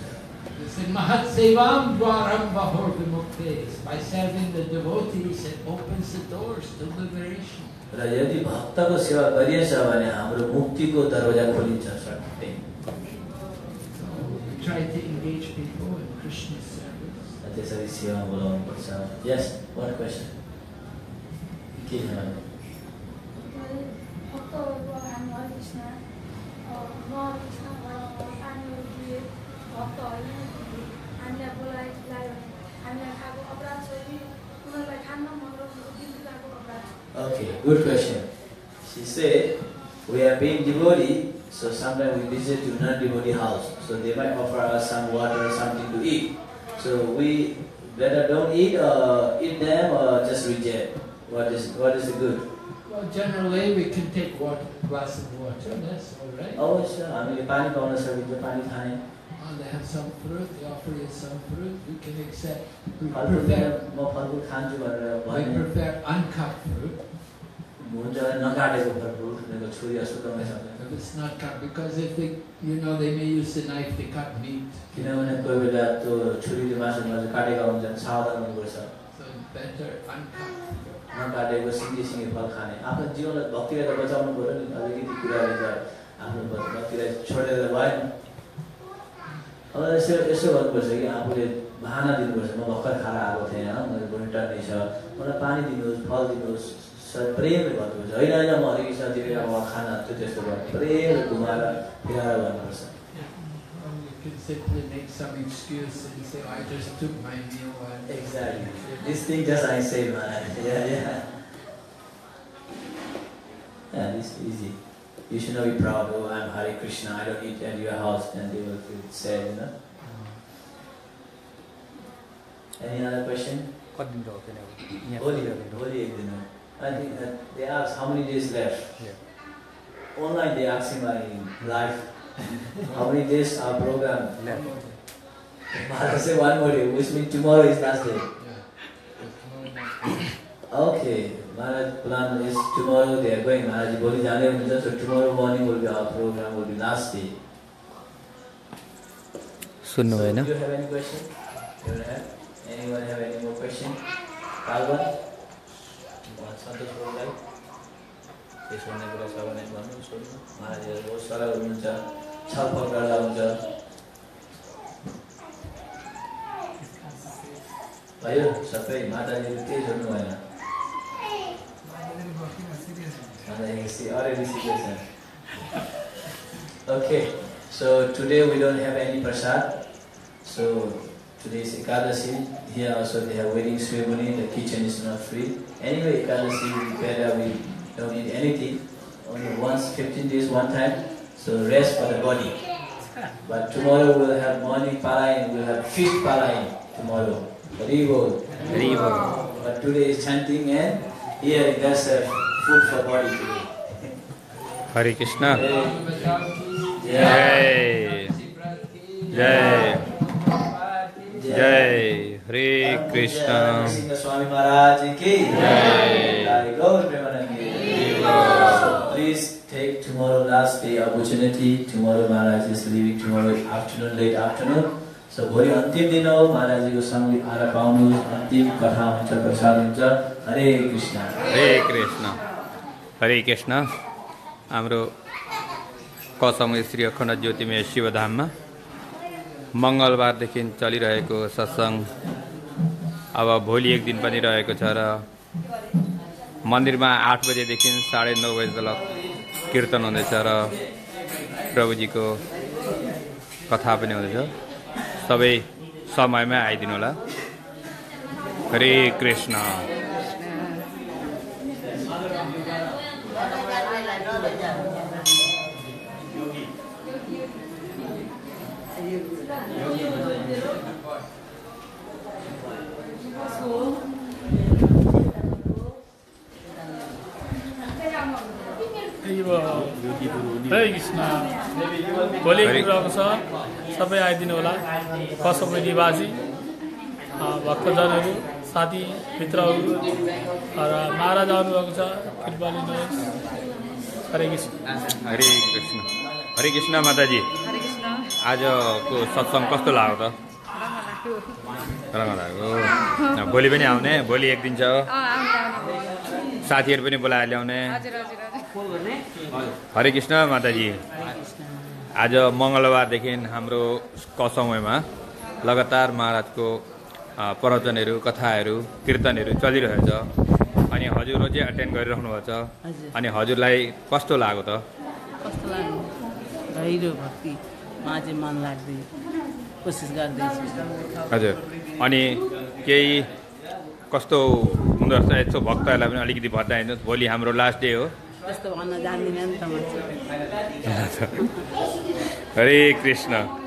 They say Mahat Sevam Dwaram Bahur Vimuktes. By serving the devotees, it opens the doors to liberation. र यदि भक्तको सेवा गरिएछ भने हाम्रो मुक्तिको दरवाजा खोलिन्छ सट्टै. So we try to engage people in Krishna's service. त्यसरी सेवा बोलाउनु पर्छ. Yes, what question? के छ भने भक्तहरूको हामी हरे कृष्ण हरे कृष्ण पानीहरू दिए भक्तहरूले हामीलाई बोलाइ लायो भने हामीलाई खाएको अपराध छ कि उनीहरूलाई खान्न मन दिनु गएको अपराध. Okay, good question. She said, we are being devotee, so sometimes we visit to non-devotee house. So they might offer us some water, something to eat. So we better don't eat or eat them or just reject. What is what is the good? Well, generally we can take water, glass of water. That's all right. अवश्य हामीले पानी पाउन सकिन्छ, पानी खाने. Oh, they have some fruit. They offer you some fruit. You can accept. We फलफुल prefer. म फलफुल खान्छु भनेर We भने prefer uncut fruit. हुन्छ नकाटेको फलफुल किनभने छुरी असुकाउन सक्दैन. If it's not cut, because if they, you know, they may use the knife to cut meat. किनभने कोही बेला त्यो छुरीले मासुमा काटेका हुन्छन्, सावधान हुनुपर्छ. So it's better uncut. नकाटेको सिङ्गी सिङ्गी फल खाने. आफ्नो जीवनलाई भक्तिलाई त बचाउनु पर्यो नि. अलिकति कुराले त आफ्नो भक्तिलाई छोडेर भएन. अब यसो यसो गर्नुपर्छ कि आफूले बहाना दिनुपर्छ. म भर्खर खाएर आएको थिएँ, मेरो भुइँटा नै छ, मलाई पानी दिनुहोस्, फल दिनुहोस्, प्रेमले भन्नुपर्छ. होइन होइन म हरे कृष्ण दिएर म खाना त्यो त्यस्तो गर्नु प्रेमले घुमाएर फिराएर भन्नुपर्छ. You can simply make some excuse and say, I just took my meal. Exactly. This thing just I say, man. Yeah, yeah. Yeah, this is easy. You should not be proud. Oh, I'm Hare Krishna. I don't eat at your house, and they will feel sad, you know. Any other question? Holy, holy evening. I think that they asked how many days left. Yeah. Online they asked him in live how many days our program left. Maharaj said one more day, which means tomorrow is last day. Okay, Maharaj plan is tomorrow they are going. Maharaj boli jane huncha, so tomorrow morning will be our program, will be last day. So, do you have any question? You don't have? Anyone have any more question? Kalvan? Santosh Bhai? This one is going to be one. Maharaj is very sorry. Huncha, chhalpal garda huncha. Bhayo, sabai Matajiले के गर्नु भएन. Already serious. Okay, so today we don't have any prasad. So today is Ekadasi. Here also they have wedding ceremony. The kitchen is not free. Anyway, Ekadasi we better we don't eat anything. Only once, fifteen days, one time. So rest for the body. But tomorrow we'll have morning parayan. We'll have fifth parayan tomorrow. Haribol. Haribol. But today is chanting and here it does have food for body today. Hare Krishna. Jai. Jai. Jai. Hare Krishna. Swami Maharaj ki Jai. So please take tomorrow last day opportunity. Tomorrow Maharaj is leaving tomorrow afternoon, late afternoon. So भोलि अन्तिम दिन हो महाराजजीको सङ्गीत आएर पाउनुहोस्. अन्तिम कथा हुन्छ, प्रसाद हुन्छ. हरे कृष्ण. हरे कृष्ण. हरे कृष्ण. हाम्रो कसम श्री अखण्ड ज्योतिमय शिवधाममा मङ्गलबारदेखि चलिरहेको सत्सङ्ग अब भोलि एक दिन पनि रहेको छ र मन्दिरमा आठ बजेदेखि साढे नौ बजे तक कीर्तन हुँदैछ र प्रभुजीको कथा पनि हुँदैछ. सबै समयमा आइदिनु होला. हरे कृष्ण. हरे कृष्ण. भोलि कुराको छ सबै आइदिनु होला. कसमको निवासी भक्तजनहरू, साथी मित्रहरू र महाराज आउनुभएको छ, कृपा लिनुहोस्. हरे कृष्ण. हरे कृष्ण. हरे कृष्ण माताजी. हरे कृष्ण. आजको सत्सङ्ग कस्तो लाग्यो त? रङ लाग्यो। भोलि पनि आउने? भोलि एक दिन छ, साथीहरू पनि बोलाएर ल्याउने। हरे कृष्ण माताजी। आज मङ्गलबारदेखि हाम्रो कसमयमा लगातार महाराजको प्रवचनहरू, कथाहरू, कीर्तनहरू चलिरहेछ। अनि हजुरहरू चाहिँ एटेन्ड गरिराख्नु भएको छ। अनि हजुरलाई कस्तो लाग्यो त? कस्तो लाग्यो? गहिरो भक्तिमा चाहिँ मन लाग्दै कोसिस गर्दैछु। हजुर। अनि केही कस्तो हुँदो रहेछ यसो भक्तहरूलाई पनि अलिकति बताइदिनुहोस्। भोलि हाम्रो लास्ट डे हो। त्यस्तो भन्न जान्दिनँ नि त म। हरे कृष्ण।